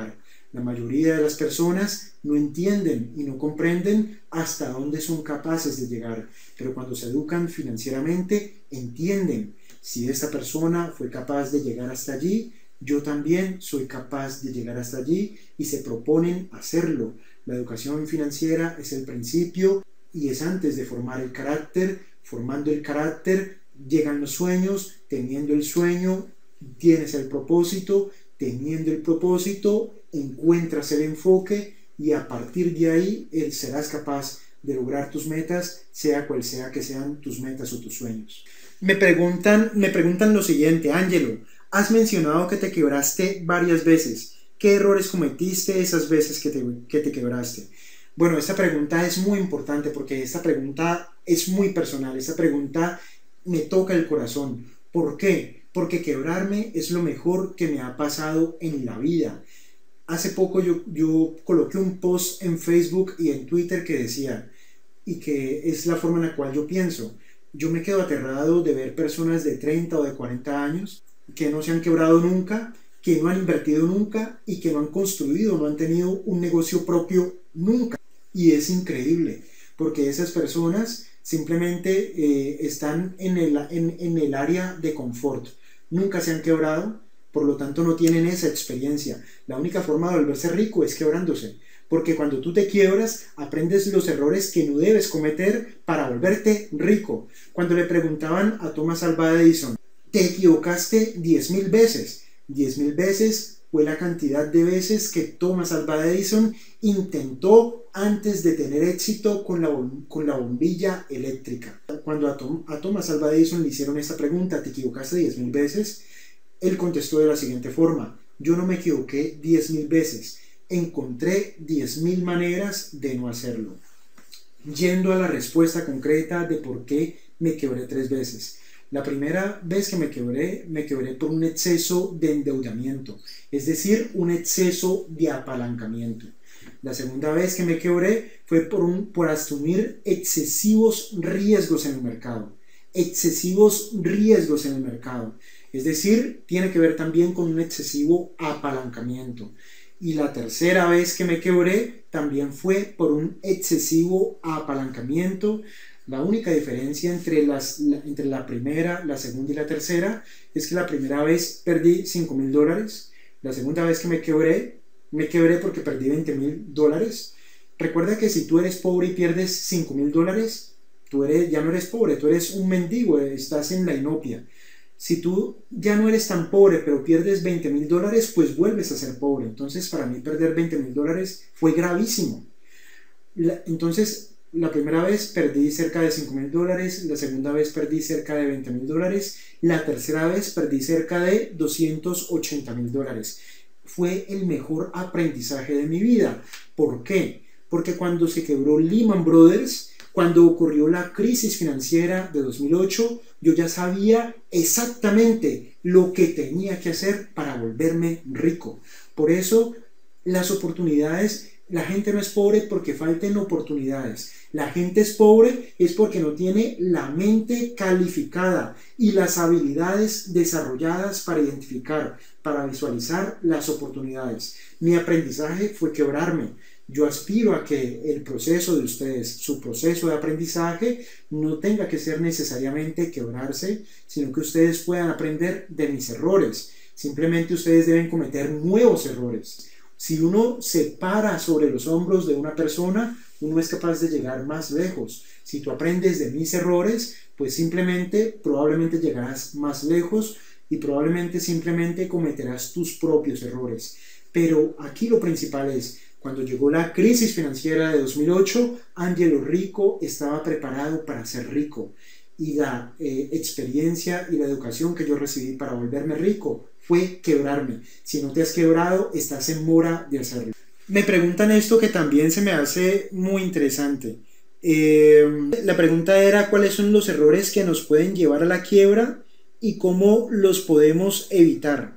Speaker 1: La mayoría de las personas no entienden y no comprenden hasta dónde son capaces de llegar, pero cuando se educan financieramente, entienden: si esta persona fue capaz de llegar hasta allí, yo también soy capaz de llegar hasta allí, y se proponen hacerlo. La educación financiera es el principio y es antes de formar el carácter. Formando el carácter llegan los sueños, teniendo el sueño tienes el propósito, teniendo el propósito encuentras el enfoque, y a partir de ahí él serás capaz de lograr tus metas, sea cual sea que sean tus metas o tus sueños. Me preguntan, me preguntan lo siguiente: Ángelo, has mencionado que te quebraste varias veces. ¿Qué errores cometiste esas veces que te, que te quebraste? Bueno, esta pregunta es muy importante porque esta pregunta es muy personal. Esta pregunta me toca el corazón. ¿Por qué? Porque quebrarme es lo mejor que me ha pasado en la vida. Hace poco yo, yo coloqué un post en Facebook y en Twitter que decía, y que es la forma en la cual yo pienso: yo me quedo aterrado de ver personas de treinta o de cuarenta años que no se han quebrado nunca, que no han invertido nunca y que no han construido, no han tenido un negocio propio nunca. Y es increíble, porque esas personas simplemente eh, están en el, en, en el área de confort. Nunca se han quebrado, por lo tanto no tienen esa experiencia. La única forma de volverse rico es quebrándose, porque cuando tú te quiebras, aprendes los errores que no debes cometer para volverte rico. Cuando le preguntaban a Thomas Alva Edison, te equivocaste diez mil veces. diez mil veces fue la cantidad de veces que Thomas Alva Edison intentó antes de tener éxito con la, con la bombilla eléctrica. Cuando a, Tom, a Thomas Alva Edison le hicieron esta pregunta, ¿te equivocaste diez mil veces? Él contestó de la siguiente forma: yo no me equivoqué diez mil veces, encontré diez mil maneras de no hacerlo. Yendo a la respuesta concreta de por qué me quebré tres veces. La primera vez que me quebré, me quebré por un exceso de endeudamiento, es decir, un exceso de apalancamiento. La segunda vez que me quebré fue por, un, por asumir excesivos riesgos en el mercado. Excesivos riesgos en el mercado. Es decir, tiene que ver también con un excesivo apalancamiento. Y la tercera vez que me quebré también fue por un excesivo apalancamiento. La única diferencia entre, las, la, entre la primera, la segunda y la tercera es que la primera vez perdí cinco mil dólares. La segunda vez que me quebré, me quebré porque perdí veinte mil dólares. Recuerda que si tú eres pobre y pierdes cinco mil dólares, tú eres, ya no eres pobre, tú eres un mendigo, estás en la inopia. Si tú ya no eres tan pobre, pero pierdes veinte mil dólares, pues vuelves a ser pobre. Entonces, para mí perder veinte mil dólares fue gravísimo. La, entonces, la primera vez perdí cerca de cinco mil dólares, la segunda vez perdí cerca de veinte mil dólares, la tercera vez perdí cerca de doscientos ochenta mil dólares. Fue el mejor aprendizaje de mi vida. ¿Por qué? Porque cuando se quebró Lehman Brothers, cuando ocurrió la crisis financiera de dos mil ocho, yo ya sabía exactamente lo que tenía que hacer para volverme rico. Por eso, las oportunidades, la gente no es pobre porque falten oportunidades. La gente es pobre es porque no tiene la mente calificada y las habilidades desarrolladas para identificar, para visualizar las oportunidades. Mi aprendizaje fue quebrarme. Yo aspiro a que el proceso de ustedes, su proceso de aprendizaje, no tenga que ser necesariamente quebrarse, sino que ustedes puedan aprender de mis errores. Simplemente ustedes deben cometer nuevos errores. Si uno se para sobre los hombros de una persona, uno es capaz de llegar más lejos. Si tú aprendes de mis errores, pues simplemente, probablemente llegarás más lejos y probablemente simplemente cometerás tus propios errores. Pero aquí lo principal es, cuando llegó la crisis financiera de dos mil ocho, Ángelo Rico estaba preparado para ser rico. Y la eh, experiencia y la educación que yo recibí para volverme rico fue quebrarme. Si no te has quebrado, estás en mora de hacerlo. Me preguntan esto que también se me hace muy interesante. Eh, la pregunta era cuáles son los errores que nos pueden llevar a la quiebra y cómo los podemos evitar.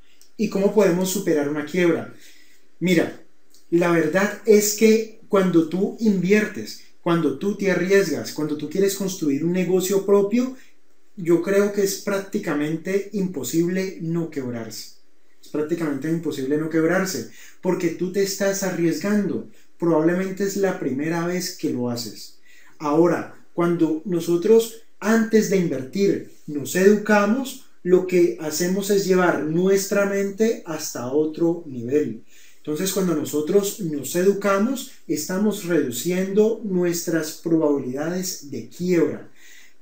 Speaker 1: Y cómo podemos superar una quiebra. Mira, la verdad es que cuando tú inviertes, cuando tú te arriesgas, cuando tú quieres construir un negocio propio, yo creo que es prácticamente imposible no quebrarse. Es prácticamente imposible no quebrarse, porque tú te estás arriesgando. Probablemente es la primera vez que lo haces. Ahora, cuando nosotros antes de invertir nos educamos, lo que hacemos es llevar nuestra mente hasta otro nivel. Entonces, cuando nosotros nos educamos, estamos reduciendo nuestras probabilidades de quiebra.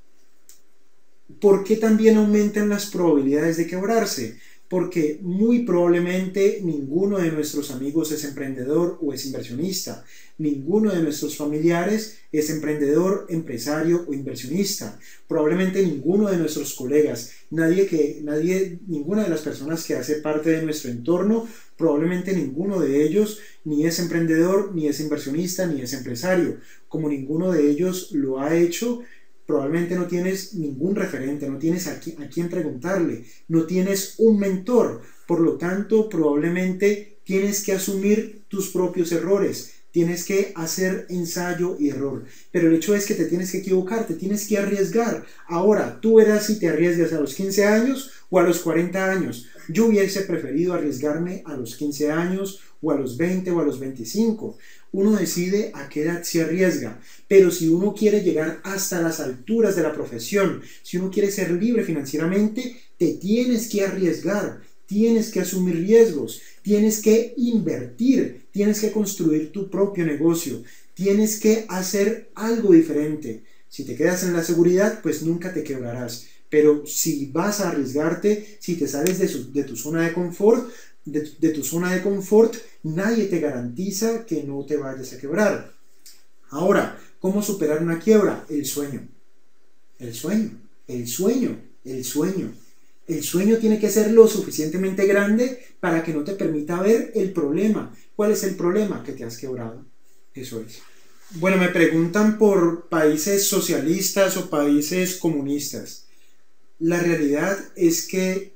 Speaker 1: ¿Por qué también aumentan las probabilidades de quebrarse? Porque muy probablemente ninguno de nuestros amigos es emprendedor o es inversionista. Ninguno de nuestros familiares es emprendedor, empresario o inversionista. Probablemente ninguno de nuestros colegas, nadie que, nadie, ninguna de las personas que hace parte de nuestro entorno, probablemente ninguno de ellos ni es emprendedor, ni es inversionista, ni es empresario. Como ninguno de ellos lo ha hecho, probablemente no tienes ningún referente, no tienes a quién, a quién preguntarle, no tienes un mentor, por lo tanto probablemente tienes que asumir tus propios errores, tienes que hacer ensayo y error, pero el hecho es que te tienes que equivocar, te tienes que arriesgar. Ahora, tú verás si te arriesgas a los quince años o a los cuarenta años. Yo hubiese preferido arriesgarme a los quince años o a los veinte o a los veinticinco. Uno decide a qué edad se arriesga, pero si uno quiere llegar hasta las alturas de la profesión, si uno quiere ser libre financieramente, te tienes que arriesgar, tienes que asumir riesgos, tienes que invertir, tienes que construir tu propio negocio, tienes que hacer algo diferente. Si te quedas en la seguridad, pues nunca te quebrarás, pero si vas a arriesgarte, si te sales de, su, de tu zona de confort, De, de tu zona de confort, nadie te garantiza que no te vayas a quebrar. Ahora, ¿cómo superar una quiebra? El sueño. El sueño, el sueño, el sueño. El sueño tiene que ser lo suficientemente grande para que no te permita ver el problema. ¿Cuál es el problema? Que te has quebrado. Eso es. Bueno, me preguntan por países socialistas o países comunistas. La realidad es que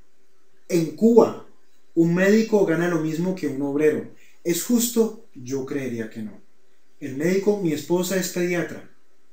Speaker 1: en Cuba un médico gana lo mismo que un obrero. ¿Es justo? Yo creería que no. El médico, mi esposa es pediatra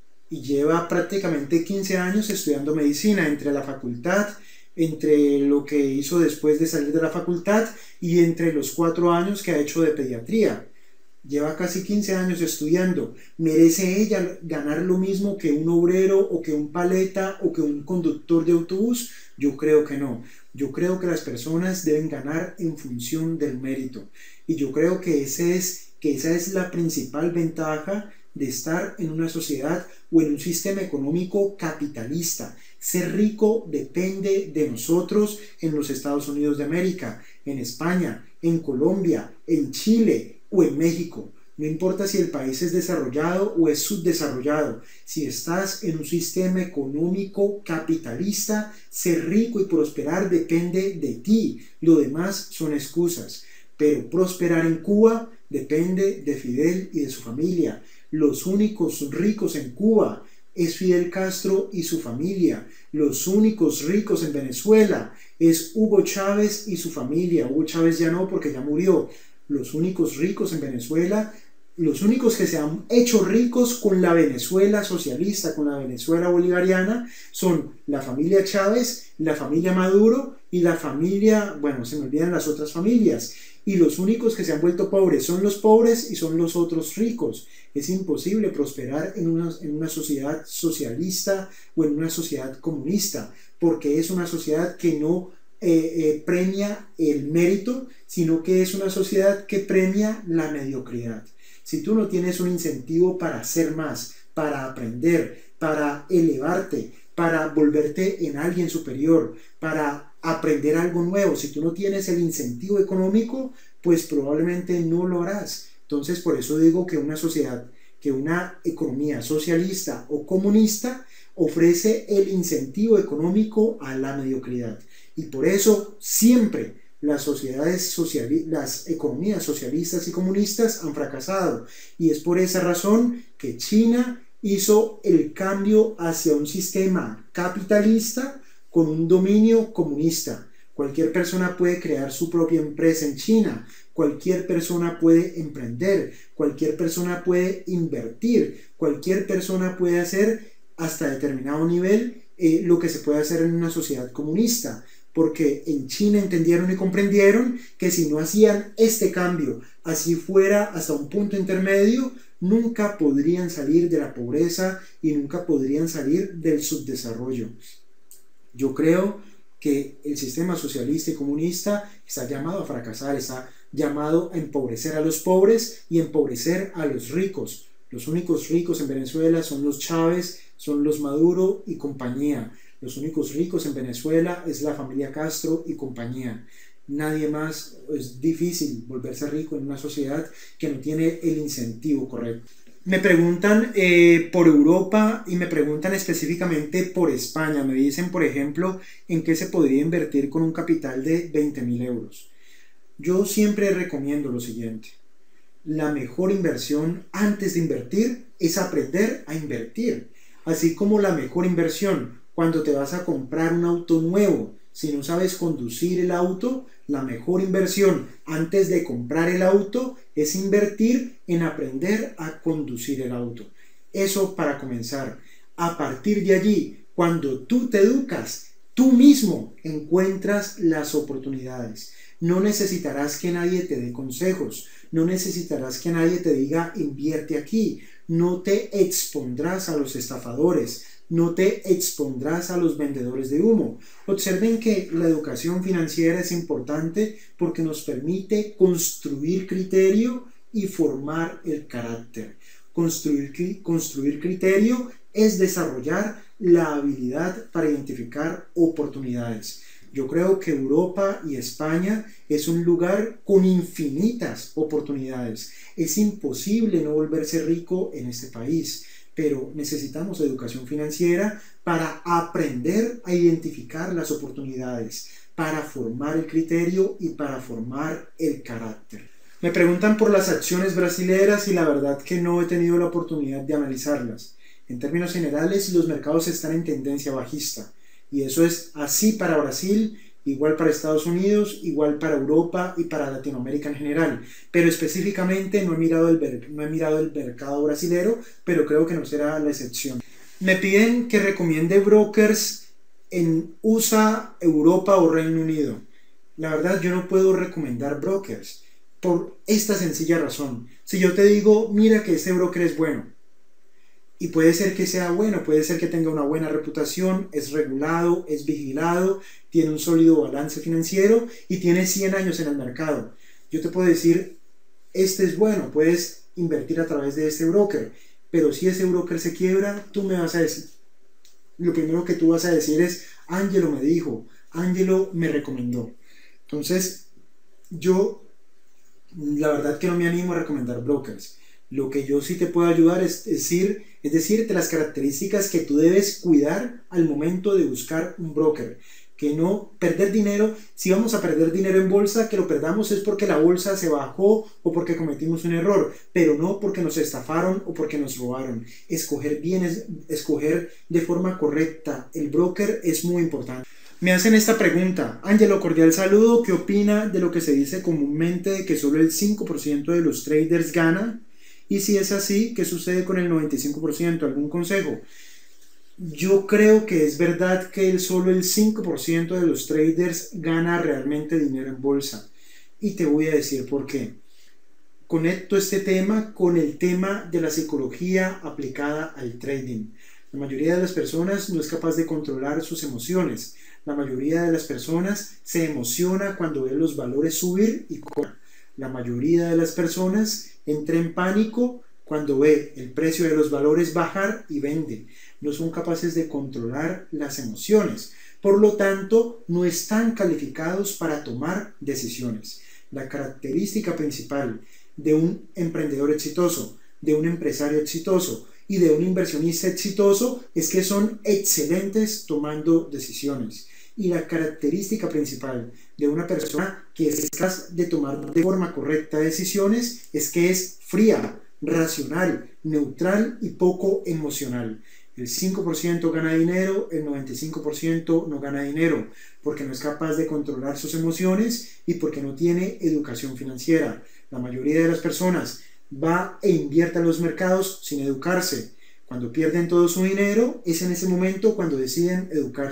Speaker 1: y lleva prácticamente quince años estudiando medicina, entre la facultad, entre lo que hizo después de salir de la facultad y entre los cuatro años que ha hecho de pediatría. Lleva casi quince años estudiando. ¿Merece ella ganar lo mismo que un obrero o que un paleta o que un conductor de autobús? Yo creo que no. Yo creo que las personas deben ganar en función del mérito. Y yo creo que, ese es, que esa es la principal ventaja de estar en una sociedad o en un sistema económico capitalista. Ser rico depende de nosotros en los Estados Unidos de América, en España, en Colombia, en Chile o en México. No importa si el país es desarrollado o es subdesarrollado, si estás en un sistema económico capitalista, ser rico y prosperar depende de ti. Lo demás son excusas. Pero prosperar en Cuba depende de Fidel y de su familia. Los únicos ricos en Cuba es Fidel Castro y su familia. Los únicos ricos en Venezuela es Hugo Chávez y su familia. Hugo Chávez ya no, porque ya murió. Los únicos ricos en Venezuela, los únicos que se han hecho ricos con la Venezuela socialista, con la Venezuela bolivariana, son la familia Chávez, la familia Maduro y la familia, bueno, se me olvidan las otras familias. Y los únicos que se han vuelto pobres son los pobres y son los otros ricos. Es imposible prosperar en una, en una sociedad socialista o en una sociedad comunista, porque es una sociedad que no eh, eh, premia el mérito, sino que es una sociedad que premia la mediocridad. Si tú no tienes un incentivo para hacer más, para aprender, para elevarte, para volverte en alguien superior, para aprender algo nuevo, si tú no tienes el incentivo económico, pues probablemente no lo harás. Entonces, por eso digo que una sociedad, que una economía socialista o comunista ofrece el incentivo económico a la mediocridad. Y por eso siempre las sociedades sociali- las economías socialistas y comunistas han fracasado. Y es por esa razón que China hizo el cambio hacia un sistema capitalista con un dominio comunista. Cualquier persona puede crear su propia empresa en China, cualquier persona puede emprender, cualquier persona puede invertir, cualquier persona puede hacer hasta determinado nivel eh, lo que se puede hacer en una sociedad comunista. porque en China entendieron y comprendieron que si no hacían este cambio, así fuera hasta un punto intermedio, nunca podrían salir de la pobreza y nunca podrían salir del subdesarrollo. Yo creo que el sistema socialista y comunista está llamado a fracasar, está llamado a empobrecer a los pobres y empobrecer a los ricos. Los únicos ricos en Venezuela son los Chávez, son los Maduro y compañía. Los únicos ricos en Venezuela es la familia Castro y compañía. Nadie más. Es difícil volverse rico en una sociedad que no tiene el incentivo correcto. Me preguntan eh, por Europa y me preguntan específicamente por España. Me dicen, por ejemplo, en qué se podría invertir con un capital de veinte mil euros. Yo siempre recomiendo lo siguiente. La mejor inversión antes de invertir es aprender a invertir. Así como la mejor inversión cuando te vas a comprar un auto nuevo, si no sabes conducir el auto, la mejor inversión antes de comprar el auto es invertir en aprender a conducir el auto. Eso para comenzar. A partir de allí, cuando tú te educas, tú mismo encuentras las oportunidades. No necesitarás que nadie te dé consejos, no necesitarás que nadie te diga invierte aquí, no te expondrás a los estafadores, no te expondrás a los vendedores de humo. Observen que la educación financiera es importante porque nos permite construir criterio y formar el carácter. Construir, construir criterio es desarrollar la habilidad para identificar oportunidades. Yo creo que Europa y España es un lugar con infinitas oportunidades. Es imposible no volverse rico en este país, pero necesitamos educación financiera para aprender a identificar las oportunidades, para formar el criterio y para formar el carácter. Me preguntan por las acciones brasileras y la verdad que no he tenido la oportunidad de analizarlas. En términos generales, los mercados están en tendencia bajista. Y eso es así para Brasil, igual para Estados Unidos, igual para Europa y para Latinoamérica en general. Pero específicamente no he mirado el, no he mirado el mercado brasilero, pero creo que no será la excepción. Me piden que recomiende brokers en U S A, Europa o Reino Unido. La verdad, yo no puedo recomendar brokers por esta sencilla razón. Si yo te digo, mira que este broker es bueno, y puede ser que sea bueno, puede ser que tenga una buena reputación, es regulado, es vigilado, tiene un sólido balance financiero y tiene cien años en el mercado. Yo te puedo decir, este es bueno, puedes invertir a través de este broker, pero si ese broker se quiebra, tú me vas a decir, lo primero que tú vas a decir es, Ángelo me dijo, Ángelo me recomendó. Entonces, yo la verdad que no me animo a recomendar brokers. Lo que yo sí te puedo ayudar es decir, es decirte las características que tú debes cuidar al momento de buscar un broker. Que no perder dinero, si vamos a perder dinero en bolsa, que lo perdamos es porque la bolsa se bajó o porque cometimos un error, pero no porque nos estafaron o porque nos robaron. Escoger bien, es, escoger de forma correcta el broker es muy importante. Me hacen esta pregunta, Ángelo, cordial saludo, ¿qué opina de lo que se dice comúnmente de que solo el cinco por ciento de los traders gana? Y si es así, ¿qué sucede con el noventa y cinco por ciento? ¿Algún consejo? Yo creo que es verdad que el solo el cinco por ciento de los traders gana realmente dinero en bolsa. Y te voy a decir por qué. Conecto este tema con el tema de la psicología aplicada al trading. La mayoría de las personas no es capaz de controlar sus emociones. La mayoría de las personas se emociona cuando ve los valores subir y correr. La mayoría de las personas entra en pánico cuando ve el precio de los valores bajar y vende. No son capaces de controlar las emociones. Por lo tanto, no están calificados para tomar decisiones. La característica principal de un emprendedor exitoso, de un empresario exitoso y de un inversionista exitoso es que son excelentes tomando decisiones. Y la característica principal de una persona que es capaz de tomar de forma correcta decisiones es que es fría, racional, neutral y poco emocional. El cinco por ciento gana dinero, el noventa y cinco por ciento no gana dinero, porque no es capaz de controlar sus emociones y porque no tiene educación financiera. La mayoría de las personas va e invierte a los mercados sin educarse. Cuando pierden todo su dinero, es en ese momento cuando deciden educarse.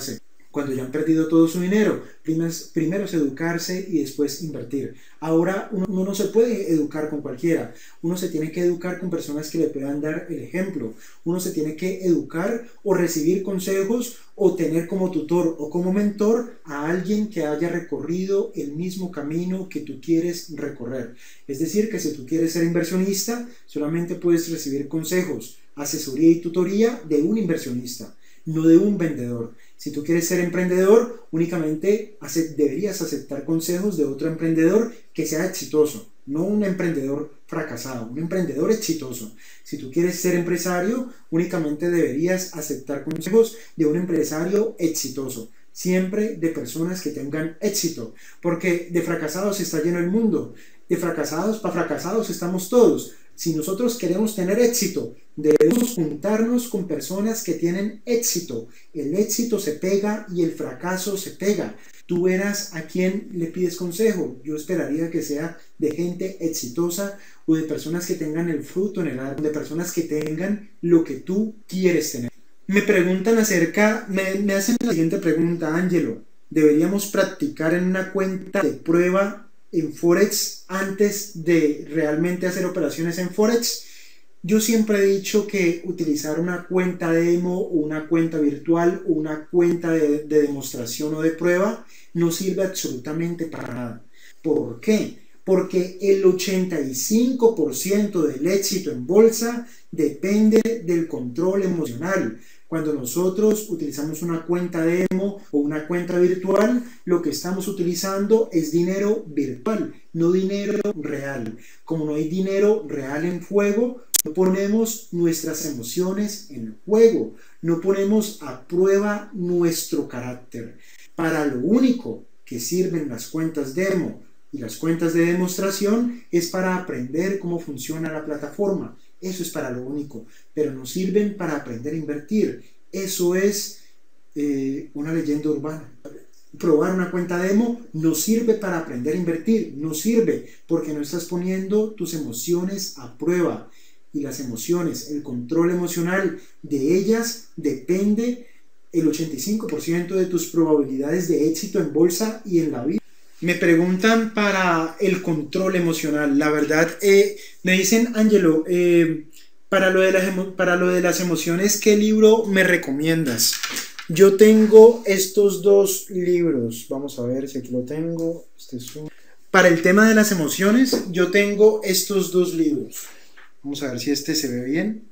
Speaker 1: cuando ya han perdido todo su dinero. Primero es educarse y después invertir. Ahora uno, uno no se puede educar con cualquiera. Uno se tiene que educar con personas que le puedan dar el ejemplo. Uno se tiene que educar o recibir consejos o tener como tutor o como mentor a alguien que haya recorrido el mismo camino que tú quieres recorrer. Es decir, que si tú quieres ser inversionista, solamente puedes recibir consejos, asesoría y tutoría de un inversionista, no de un vendedor. Si tú quieres ser emprendedor, únicamente deberías aceptar consejos de otro emprendedor que sea exitoso, no un emprendedor fracasado, un emprendedor exitoso. Si tú quieres ser empresario, únicamente deberías aceptar consejos de un empresario exitoso, siempre de personas que tengan éxito, porque de fracasados está lleno el mundo, de fracasados para fracasados estamos todos. Si nosotros queremos tener éxito, debemos juntarnos con personas que tienen éxito. El éxito se pega y el fracaso se pega. Tú verás a quién le pides consejo. Yo esperaría que sea de gente exitosa o de personas que tengan el fruto en el árbol, de personas que tengan lo que tú quieres tener. Me preguntan acerca, me, me hacen la siguiente pregunta, Ángelo. ¿Deberíamos practicar en una cuenta de prueba en Forex antes de realmente hacer operaciones en Forex? Yo siempre he dicho que utilizar una cuenta demo o una cuenta virtual o una cuenta de, de demostración o de prueba no sirve absolutamente para nada. ¿Por qué? Porque el ochenta y cinco por ciento del éxito en bolsa depende del control emocional. Cuando nosotros utilizamos una cuenta demo o una cuenta virtual, lo que estamos utilizando es dinero virtual, no dinero real. Como no hay dinero real en juego, no ponemos nuestras emociones en juego, no ponemos a prueba nuestro carácter. Para lo único que sirven las cuentas demo y las cuentas de demostración es para aprender cómo funciona la plataforma. Eso es para lo único, pero nos sirven para aprender a invertir. Eso es eh, una leyenda urbana. Probar una cuenta demo no sirve para aprender a invertir, no sirve porque no estás poniendo tus emociones a prueba. Y las emociones, el control emocional de ellas depende el ochenta y cinco por ciento de tus probabilidades de éxito en bolsa y en la vida. Me preguntan para el control emocional. La verdad, eh, me dicen, Ángelo, eh, para, lo de las para lo de las emociones, ¿qué libro me recomiendas? Yo tengo estos dos libros. Vamos a ver si aquí lo tengo. Este es un... Para el tema de las emociones, yo tengo estos dos libros. Vamos a ver si este se ve bien.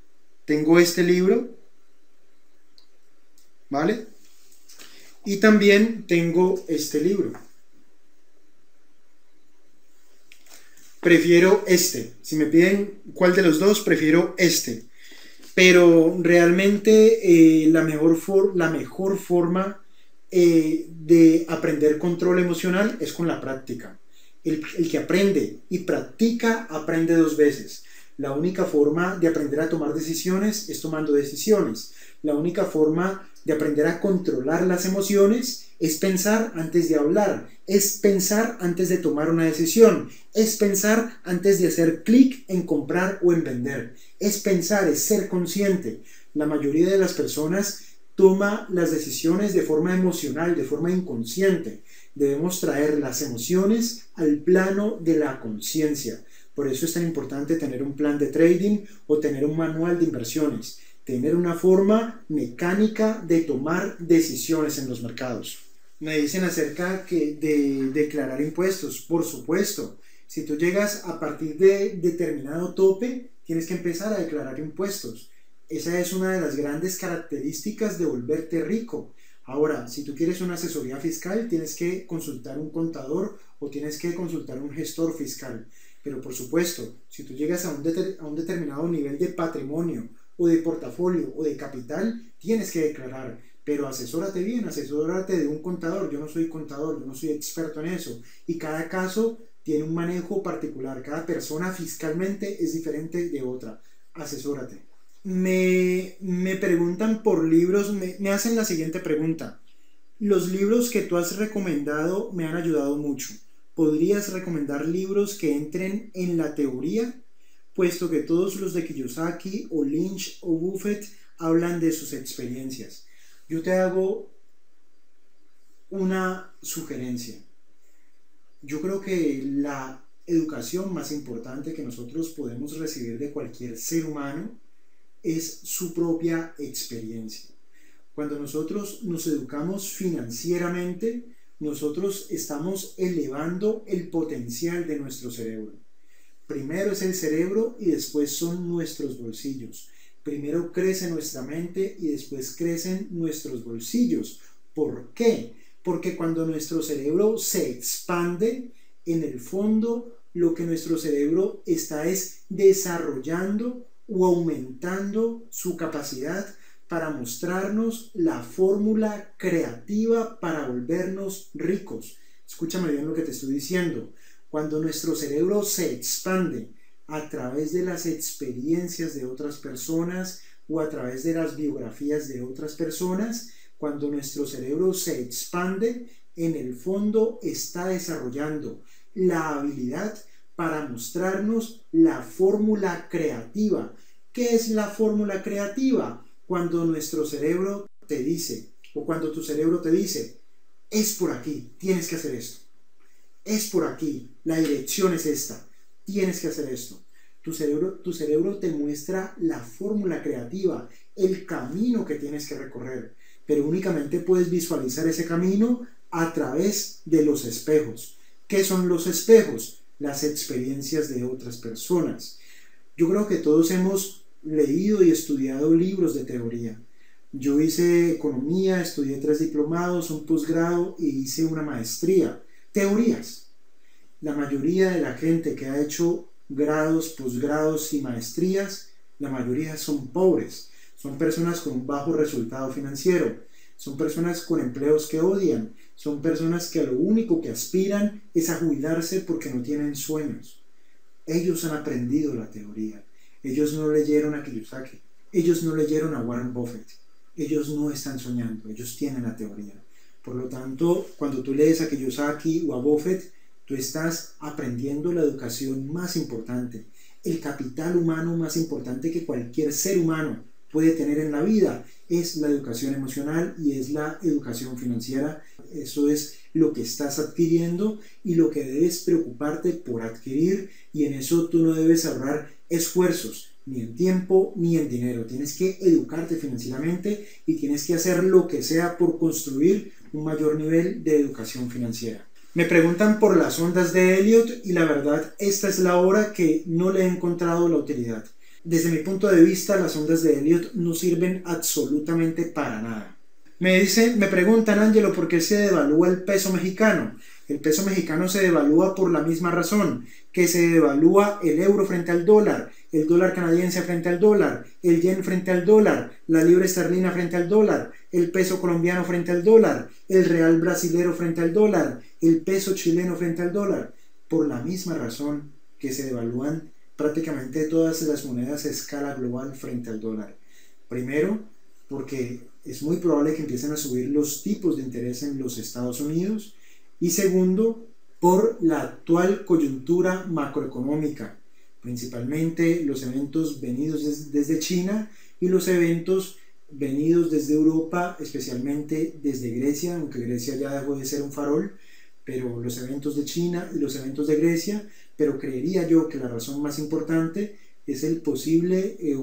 Speaker 1: Tengo este libro, ¿vale? Y también tengo este libro. Prefiero este. Si me piden cuál de los dos, prefiero este. Pero realmente eh, la, mejor for la mejor forma eh, de aprender control emocional es con la práctica. El, el que aprende y practica, aprende dos veces. La única forma de aprender a tomar decisiones es tomando decisiones. La única forma de aprender a controlar las emociones es pensar antes de hablar, es pensar antes de tomar una decisión, es pensar antes de hacer clic en comprar o en vender, es pensar, es ser consciente. La mayoría de las personas toma las decisiones de forma emocional, de forma inconsciente. Debemos traer las emociones al plano de la conciencia. Por eso es tan importante tener un plan de trading o tener un manual de inversiones, tener una forma mecánica de tomar decisiones en los mercados. Me dicen acerca que de declarar impuestos. Por supuesto, si tú llegas a partir de determinado tope, tienes que empezar a declarar impuestos. Esa es una de las grandes características de volverte rico. Ahora, si tú quieres una asesoría fiscal, tienes que consultar un contador o tienes que consultar un gestor fiscal. Pero por supuesto, si tú llegas a un, a un determinado nivel de patrimonio o de portafolio o de capital, tienes que declarar. Pero asesórate bien, asesórate de un contador. Yo no soy contador, yo no soy experto en eso. Y cada caso tiene un manejo particular. Cada persona fiscalmente es diferente de otra. Asesórate. Me, me preguntan por libros, me, me hacen la siguiente pregunta. Los libros que tú has recomendado me han ayudado mucho. ¿Podrías recomendar libros que entren en la teoría? Puesto que todos los de Kiyosaki o Lynch o Buffett hablan de sus experiencias. Yo te hago una sugerencia. Yo creo que la educación más importante que nosotros podemos recibir de cualquier ser humano es su propia experiencia. Cuando nosotros nos educamos financieramente, nosotros estamos elevando el potencial de nuestro cerebro. Primero es el cerebro y después son nuestros bolsillos. Primero crece nuestra mente y después crecen nuestros bolsillos. ¿Por qué? Porque cuando nuestro cerebro se expande, en el fondo lo que nuestro cerebro está es desarrollando o aumentando su capacidad para mostrarnos la fórmula creativa para volvernos ricos. Escúchame bien lo que te estoy diciendo. Cuando nuestro cerebro se expande a través de las experiencias de otras personas o a través de las biografías de otras personas, cuando nuestro cerebro se expande, en el fondo está desarrollando la habilidad para mostrarnos la fórmula creativa. ¿Qué es la fórmula creativa? Cuando nuestro cerebro te dice, o cuando tu cerebro te dice, es por aquí, tienes que hacer esto. Es por aquí, la dirección es esta, tienes que hacer esto. Tu cerebro, tu cerebro te muestra la fórmula creativa, el camino que tienes que recorrer, pero únicamente puedes visualizar ese camino a través de los espejos. ¿Qué son los espejos? Las experiencias de otras personas. Yo creo que todos hemos leído y estudiado libros de teoría. Yo hice economía, estudié tres diplomados, un posgrado y hice una maestría. Teorías. La mayoría de la gente que ha hecho grados, posgrados y maestrías, la mayoría son pobres. Son personas con un bajo resultado financiero. Son personas con empleos que odian. Son personas que a lo único que aspiran es a jubilarse porque no tienen sueños. Ellos han aprendido la teoría. Ellos no leyeron a Kiyosaki. Ellos no leyeron a Warren Buffett. Ellos no están soñando. Ellos tienen la teoría. Por lo tanto, cuando tú lees a Kiyosaki o a Buffett, tú estás aprendiendo la educación más importante, el capital humano más importante que cualquier ser humano puede tener en la vida, es la educación emocional y es la educación financiera. Eso es lo que estás adquiriendo y lo que debes preocuparte por adquirir, y en eso tú no debes ahorrar esfuerzos, ni en tiempo ni en dinero. Tienes que educarte financieramente y tienes que hacer lo que sea por construir un mayor nivel de educación financiera. Me preguntan por las ondas de Elliott y la verdad esta es la hora que no le he encontrado la utilidad. Desde mi punto de vista, las ondas de Elliott no sirven absolutamente para nada. Me dicen, me preguntan, Ángelo, ¿por qué se devalúa el peso mexicano? El peso mexicano se devalúa por la misma razón, que se devalúa el euro frente al dólar, el dólar canadiense frente al dólar, el yen frente al dólar, la libra esterlina frente al dólar, el peso colombiano frente al dólar, el real brasilero frente al dólar, el peso chileno frente al dólar, por la misma razón que se devalúan prácticamente todas las monedas a escala global frente al dólar. Primero, porque es muy probable que empiecen a subir los tipos de interés en los Estados Unidos, y segundo, por la actual coyuntura macroeconómica, principalmente los eventos venidos desde China y los eventos venidos desde Europa, especialmente desde Grecia, aunque Grecia ya dejó de ser un farol, pero los eventos de China y los eventos de Grecia, pero creería yo que la razón más importante es el posible eh,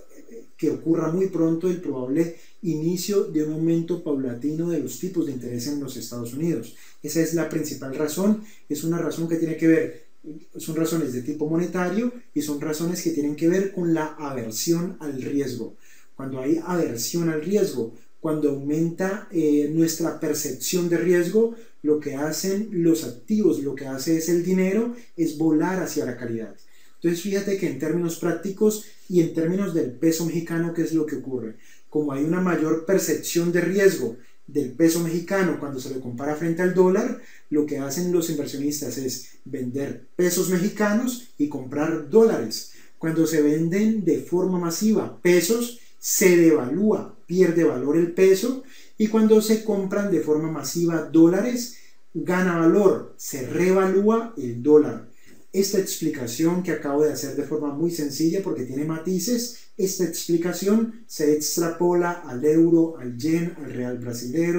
Speaker 1: que ocurra muy pronto el probable inicio de un aumento paulatino de los tipos de interés en los Estados Unidos. Esa es la principal razón, es una razón que tiene que ver, son razones de tipo monetario y son razones que tienen que ver con la aversión al riesgo. Cuando hay aversión al riesgo, cuando aumenta eh, nuestra percepción de riesgo, lo que hacen los activos, lo que hace es el dinero, es volar hacia la calidad. Entonces fíjate que en términos prácticos y en términos del peso mexicano, ¿qué es lo que ocurre? Como hay una mayor percepción de riesgo del peso mexicano cuando se le compara frente al dólar, lo que hacen los inversionistas es vender pesos mexicanos y comprar dólares. Cuando se venden de forma masiva pesos, se devalúa, pierde valor el peso, y cuando se compran de forma masiva dólares, gana valor, se revalúa el dólar. Esta explicación que acabo de hacer de forma muy sencilla porque tiene matices, esta explicación se extrapola al euro, al yen, al real brasilero,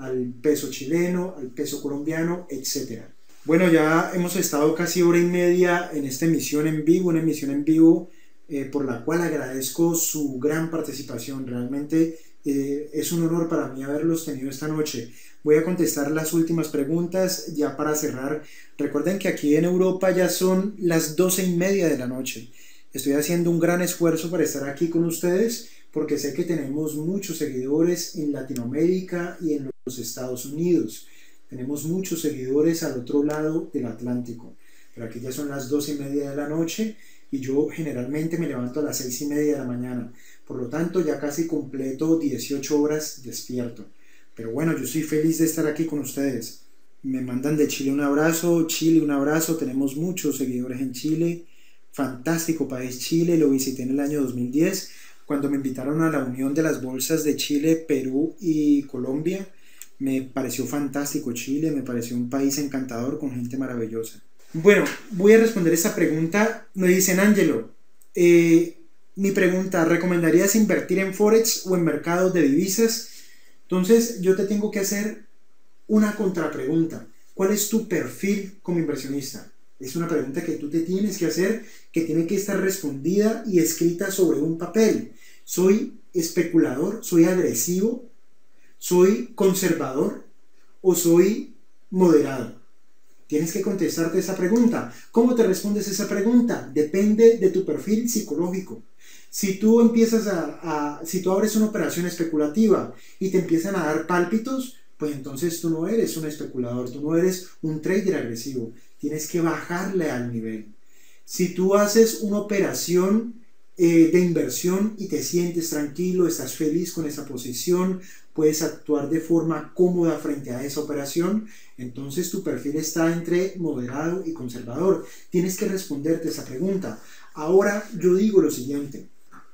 Speaker 1: al peso chileno, al peso colombiano, etcétera. Bueno, ya hemos estado casi hora y media en esta emisión en vivo, una emisión en vivo eh, por la cual agradezco su gran participación. Realmente eh, es un honor para mí haberlos tenido esta noche. Voy a contestar las últimas preguntas ya para cerrar. Recuerden que aquí en Europa ya son las doce y media de la noche. Estoy haciendo un gran esfuerzo para estar aquí con ustedes porque sé que tenemos muchos seguidores en Latinoamérica y en los Estados Unidos. Tenemos muchos seguidores al otro lado del Atlántico, pero aquí ya son las doce y media de la noche y yo generalmente me levanto a las seis y media de la mañana. Por lo tanto, ya casi completo dieciocho horas despierto. Pero bueno, yo estoy feliz de estar aquí con ustedes. Me mandan de Chile un abrazo, Chile un abrazo, tenemos muchos seguidores en Chile. Fantástico país Chile, lo visité en el año dos mil diez, cuando me invitaron a la unión de las bolsas de Chile, Perú y Colombia. Me pareció fantástico Chile, me pareció un país encantador con gente maravillosa. Bueno, voy a responder esta pregunta. Me dicen, Ángelo, eh, mi pregunta, ¿recomendarías invertir en Forex o en mercados de divisas? Entonces yo te tengo que hacer una contrapregunta. ¿Cuál es tu perfil como inversionista? Es una pregunta que tú te tienes que hacer, que tiene que estar respondida y escrita sobre un papel. ¿Soy especulador? ¿Soy agresivo? ¿Soy conservador o soy moderado? Tienes que contestarte esa pregunta. ¿Cómo te respondes esa pregunta? Depende de tu perfil psicológico. Si tú empiezas a, a, si tú abres una operación especulativa y te empiezan a dar pálpitos, pues entonces tú no eres un especulador, tú no eres un trader agresivo. Tienes que bajarle al nivel. Si tú haces una operación eh, de inversión y te sientes tranquilo, estás feliz con esa posición, puedes actuar de forma cómoda frente a esa operación, entonces tu perfil está entre moderado y conservador. Tienes que responderte esa pregunta. Ahora yo digo lo siguiente,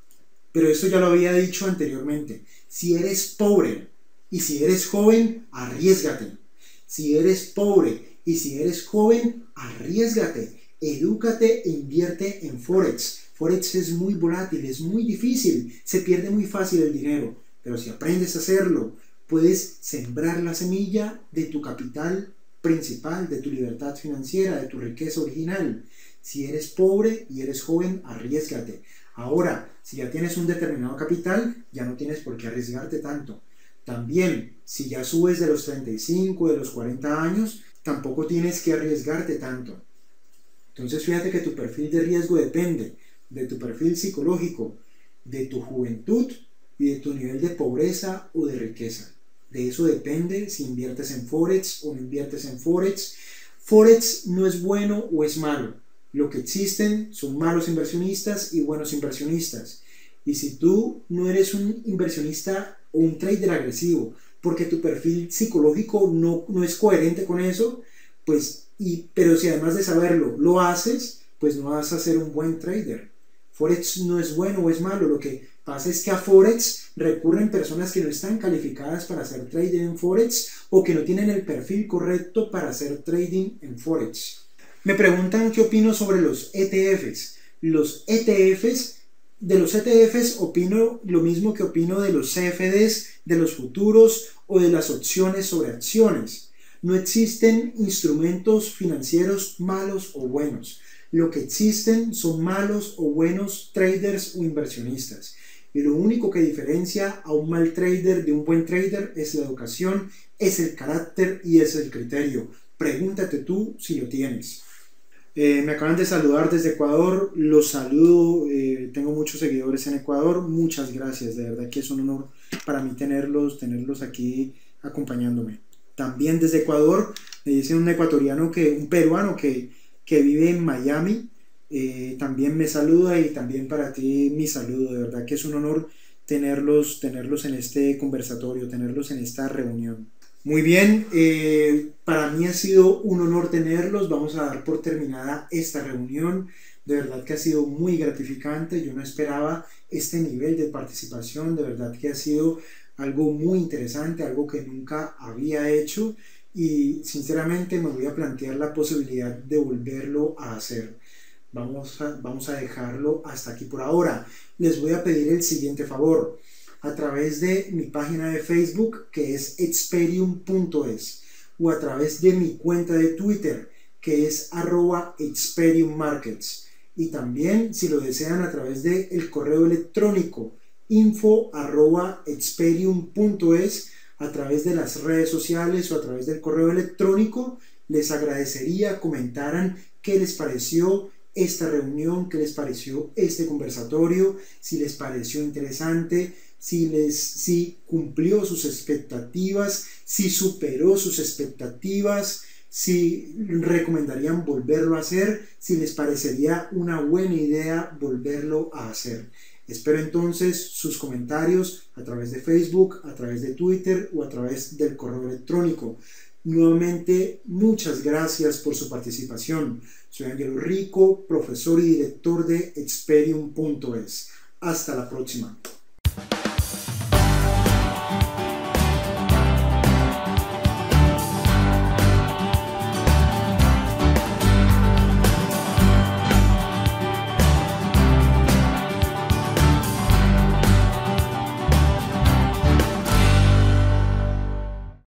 Speaker 1: pero esto ya lo había dicho anteriormente. Si eres pobre y si eres joven, arriésgate. Si eres pobre y si eres joven, arriésgate. Edúcate e invierte en Forex. Forex es muy volátil, es muy difícil, se pierde muy fácil el dinero. Pero si aprendes a hacerlo, puedes sembrar la semilla de tu capital principal, de tu libertad financiera, de tu riqueza original. Si eres pobre y eres joven, arriésgate. Ahora, si ya tienes un determinado capital, ya no tienes por qué arriesgarte tanto. También, si ya subes de los treinta y cinco, de los cuarenta años, tampoco tienes que arriesgarte tanto. Entonces, fíjate que tu perfil de riesgo depende de tu perfil psicológico, de tu juventud y de tu nivel de pobreza o de riqueza. De eso depende si inviertes en Forex o no inviertes en Forex. Forex no es bueno o es malo. Lo que existen son malos inversionistas y buenos inversionistas. Y si tú no eres un inversionista o un trader agresivo, porque tu perfil psicológico no, no es coherente con eso, pues, y, pero si además de saberlo lo haces, pues no vas a ser un buen trader. Forex no es bueno o es malo, lo que pasa es que a Forex recurren personas que no están calificadas para hacer trading en Forex o que no tienen el perfil correcto para hacer trading en Forex. Me preguntan qué opino sobre los E T Fs. Los E T Fs, de los E T Fs opino lo mismo que opino de los C F Ds, de los futuros o de las opciones sobre acciones. No existen instrumentos financieros malos o buenos. Lo que existen son malos o buenos traders o inversionistas. Y lo único que diferencia a un mal trader de un buen trader es la educación, es el carácter y es el criterio. Pregúntate tú si lo tienes. Eh, me acaban de saludar desde Ecuador, los saludo, eh, tengo muchos seguidores en Ecuador, muchas gracias, de verdad que es un honor para mí tenerlos, tenerlos aquí acompañándome. También desde Ecuador, me dice un ecuatoriano, que, un peruano que, que vive en Miami, eh, también me saluda y también para ti mi saludo, de verdad que es un honor tenerlos, tenerlos en este conversatorio, tenerlos en esta reunión. Muy bien, eh, para mí ha sido un honor tenerlos, vamos a dar por terminada esta reunión, de verdad que ha sido muy gratificante, yo no esperaba este nivel de participación, de verdad que ha sido algo muy interesante, algo que nunca había hecho y sinceramente me voy a plantear la posibilidad de volverlo a hacer. Vamos a, vamos a dejarlo hasta aquí por ahora. Les voy a pedir el siguiente favor. a través de mi página de Facebook, que es experium punto es, o a través de mi cuenta de Twitter, que es arroba experiummarkets, y también, si lo desean, a través de el correo electrónico info arroba experium punto es, a través de las redes sociales o a través del correo electrónico. Les agradecería comentaran qué les pareció esta reunión, qué les pareció este conversatorio, si les pareció interesante, si, les, si cumplió sus expectativas, si superó sus expectativas, si recomendarían volverlo a hacer, si les parecería una buena idea volverlo a hacer. Espero entonces sus comentarios a través de Facebook, a través de Twitter o a través del correo electrónico. Nuevamente, muchas gracias por su participación. Soy Ángelo Rico, profesor y director de experium punto es. Hasta la próxima.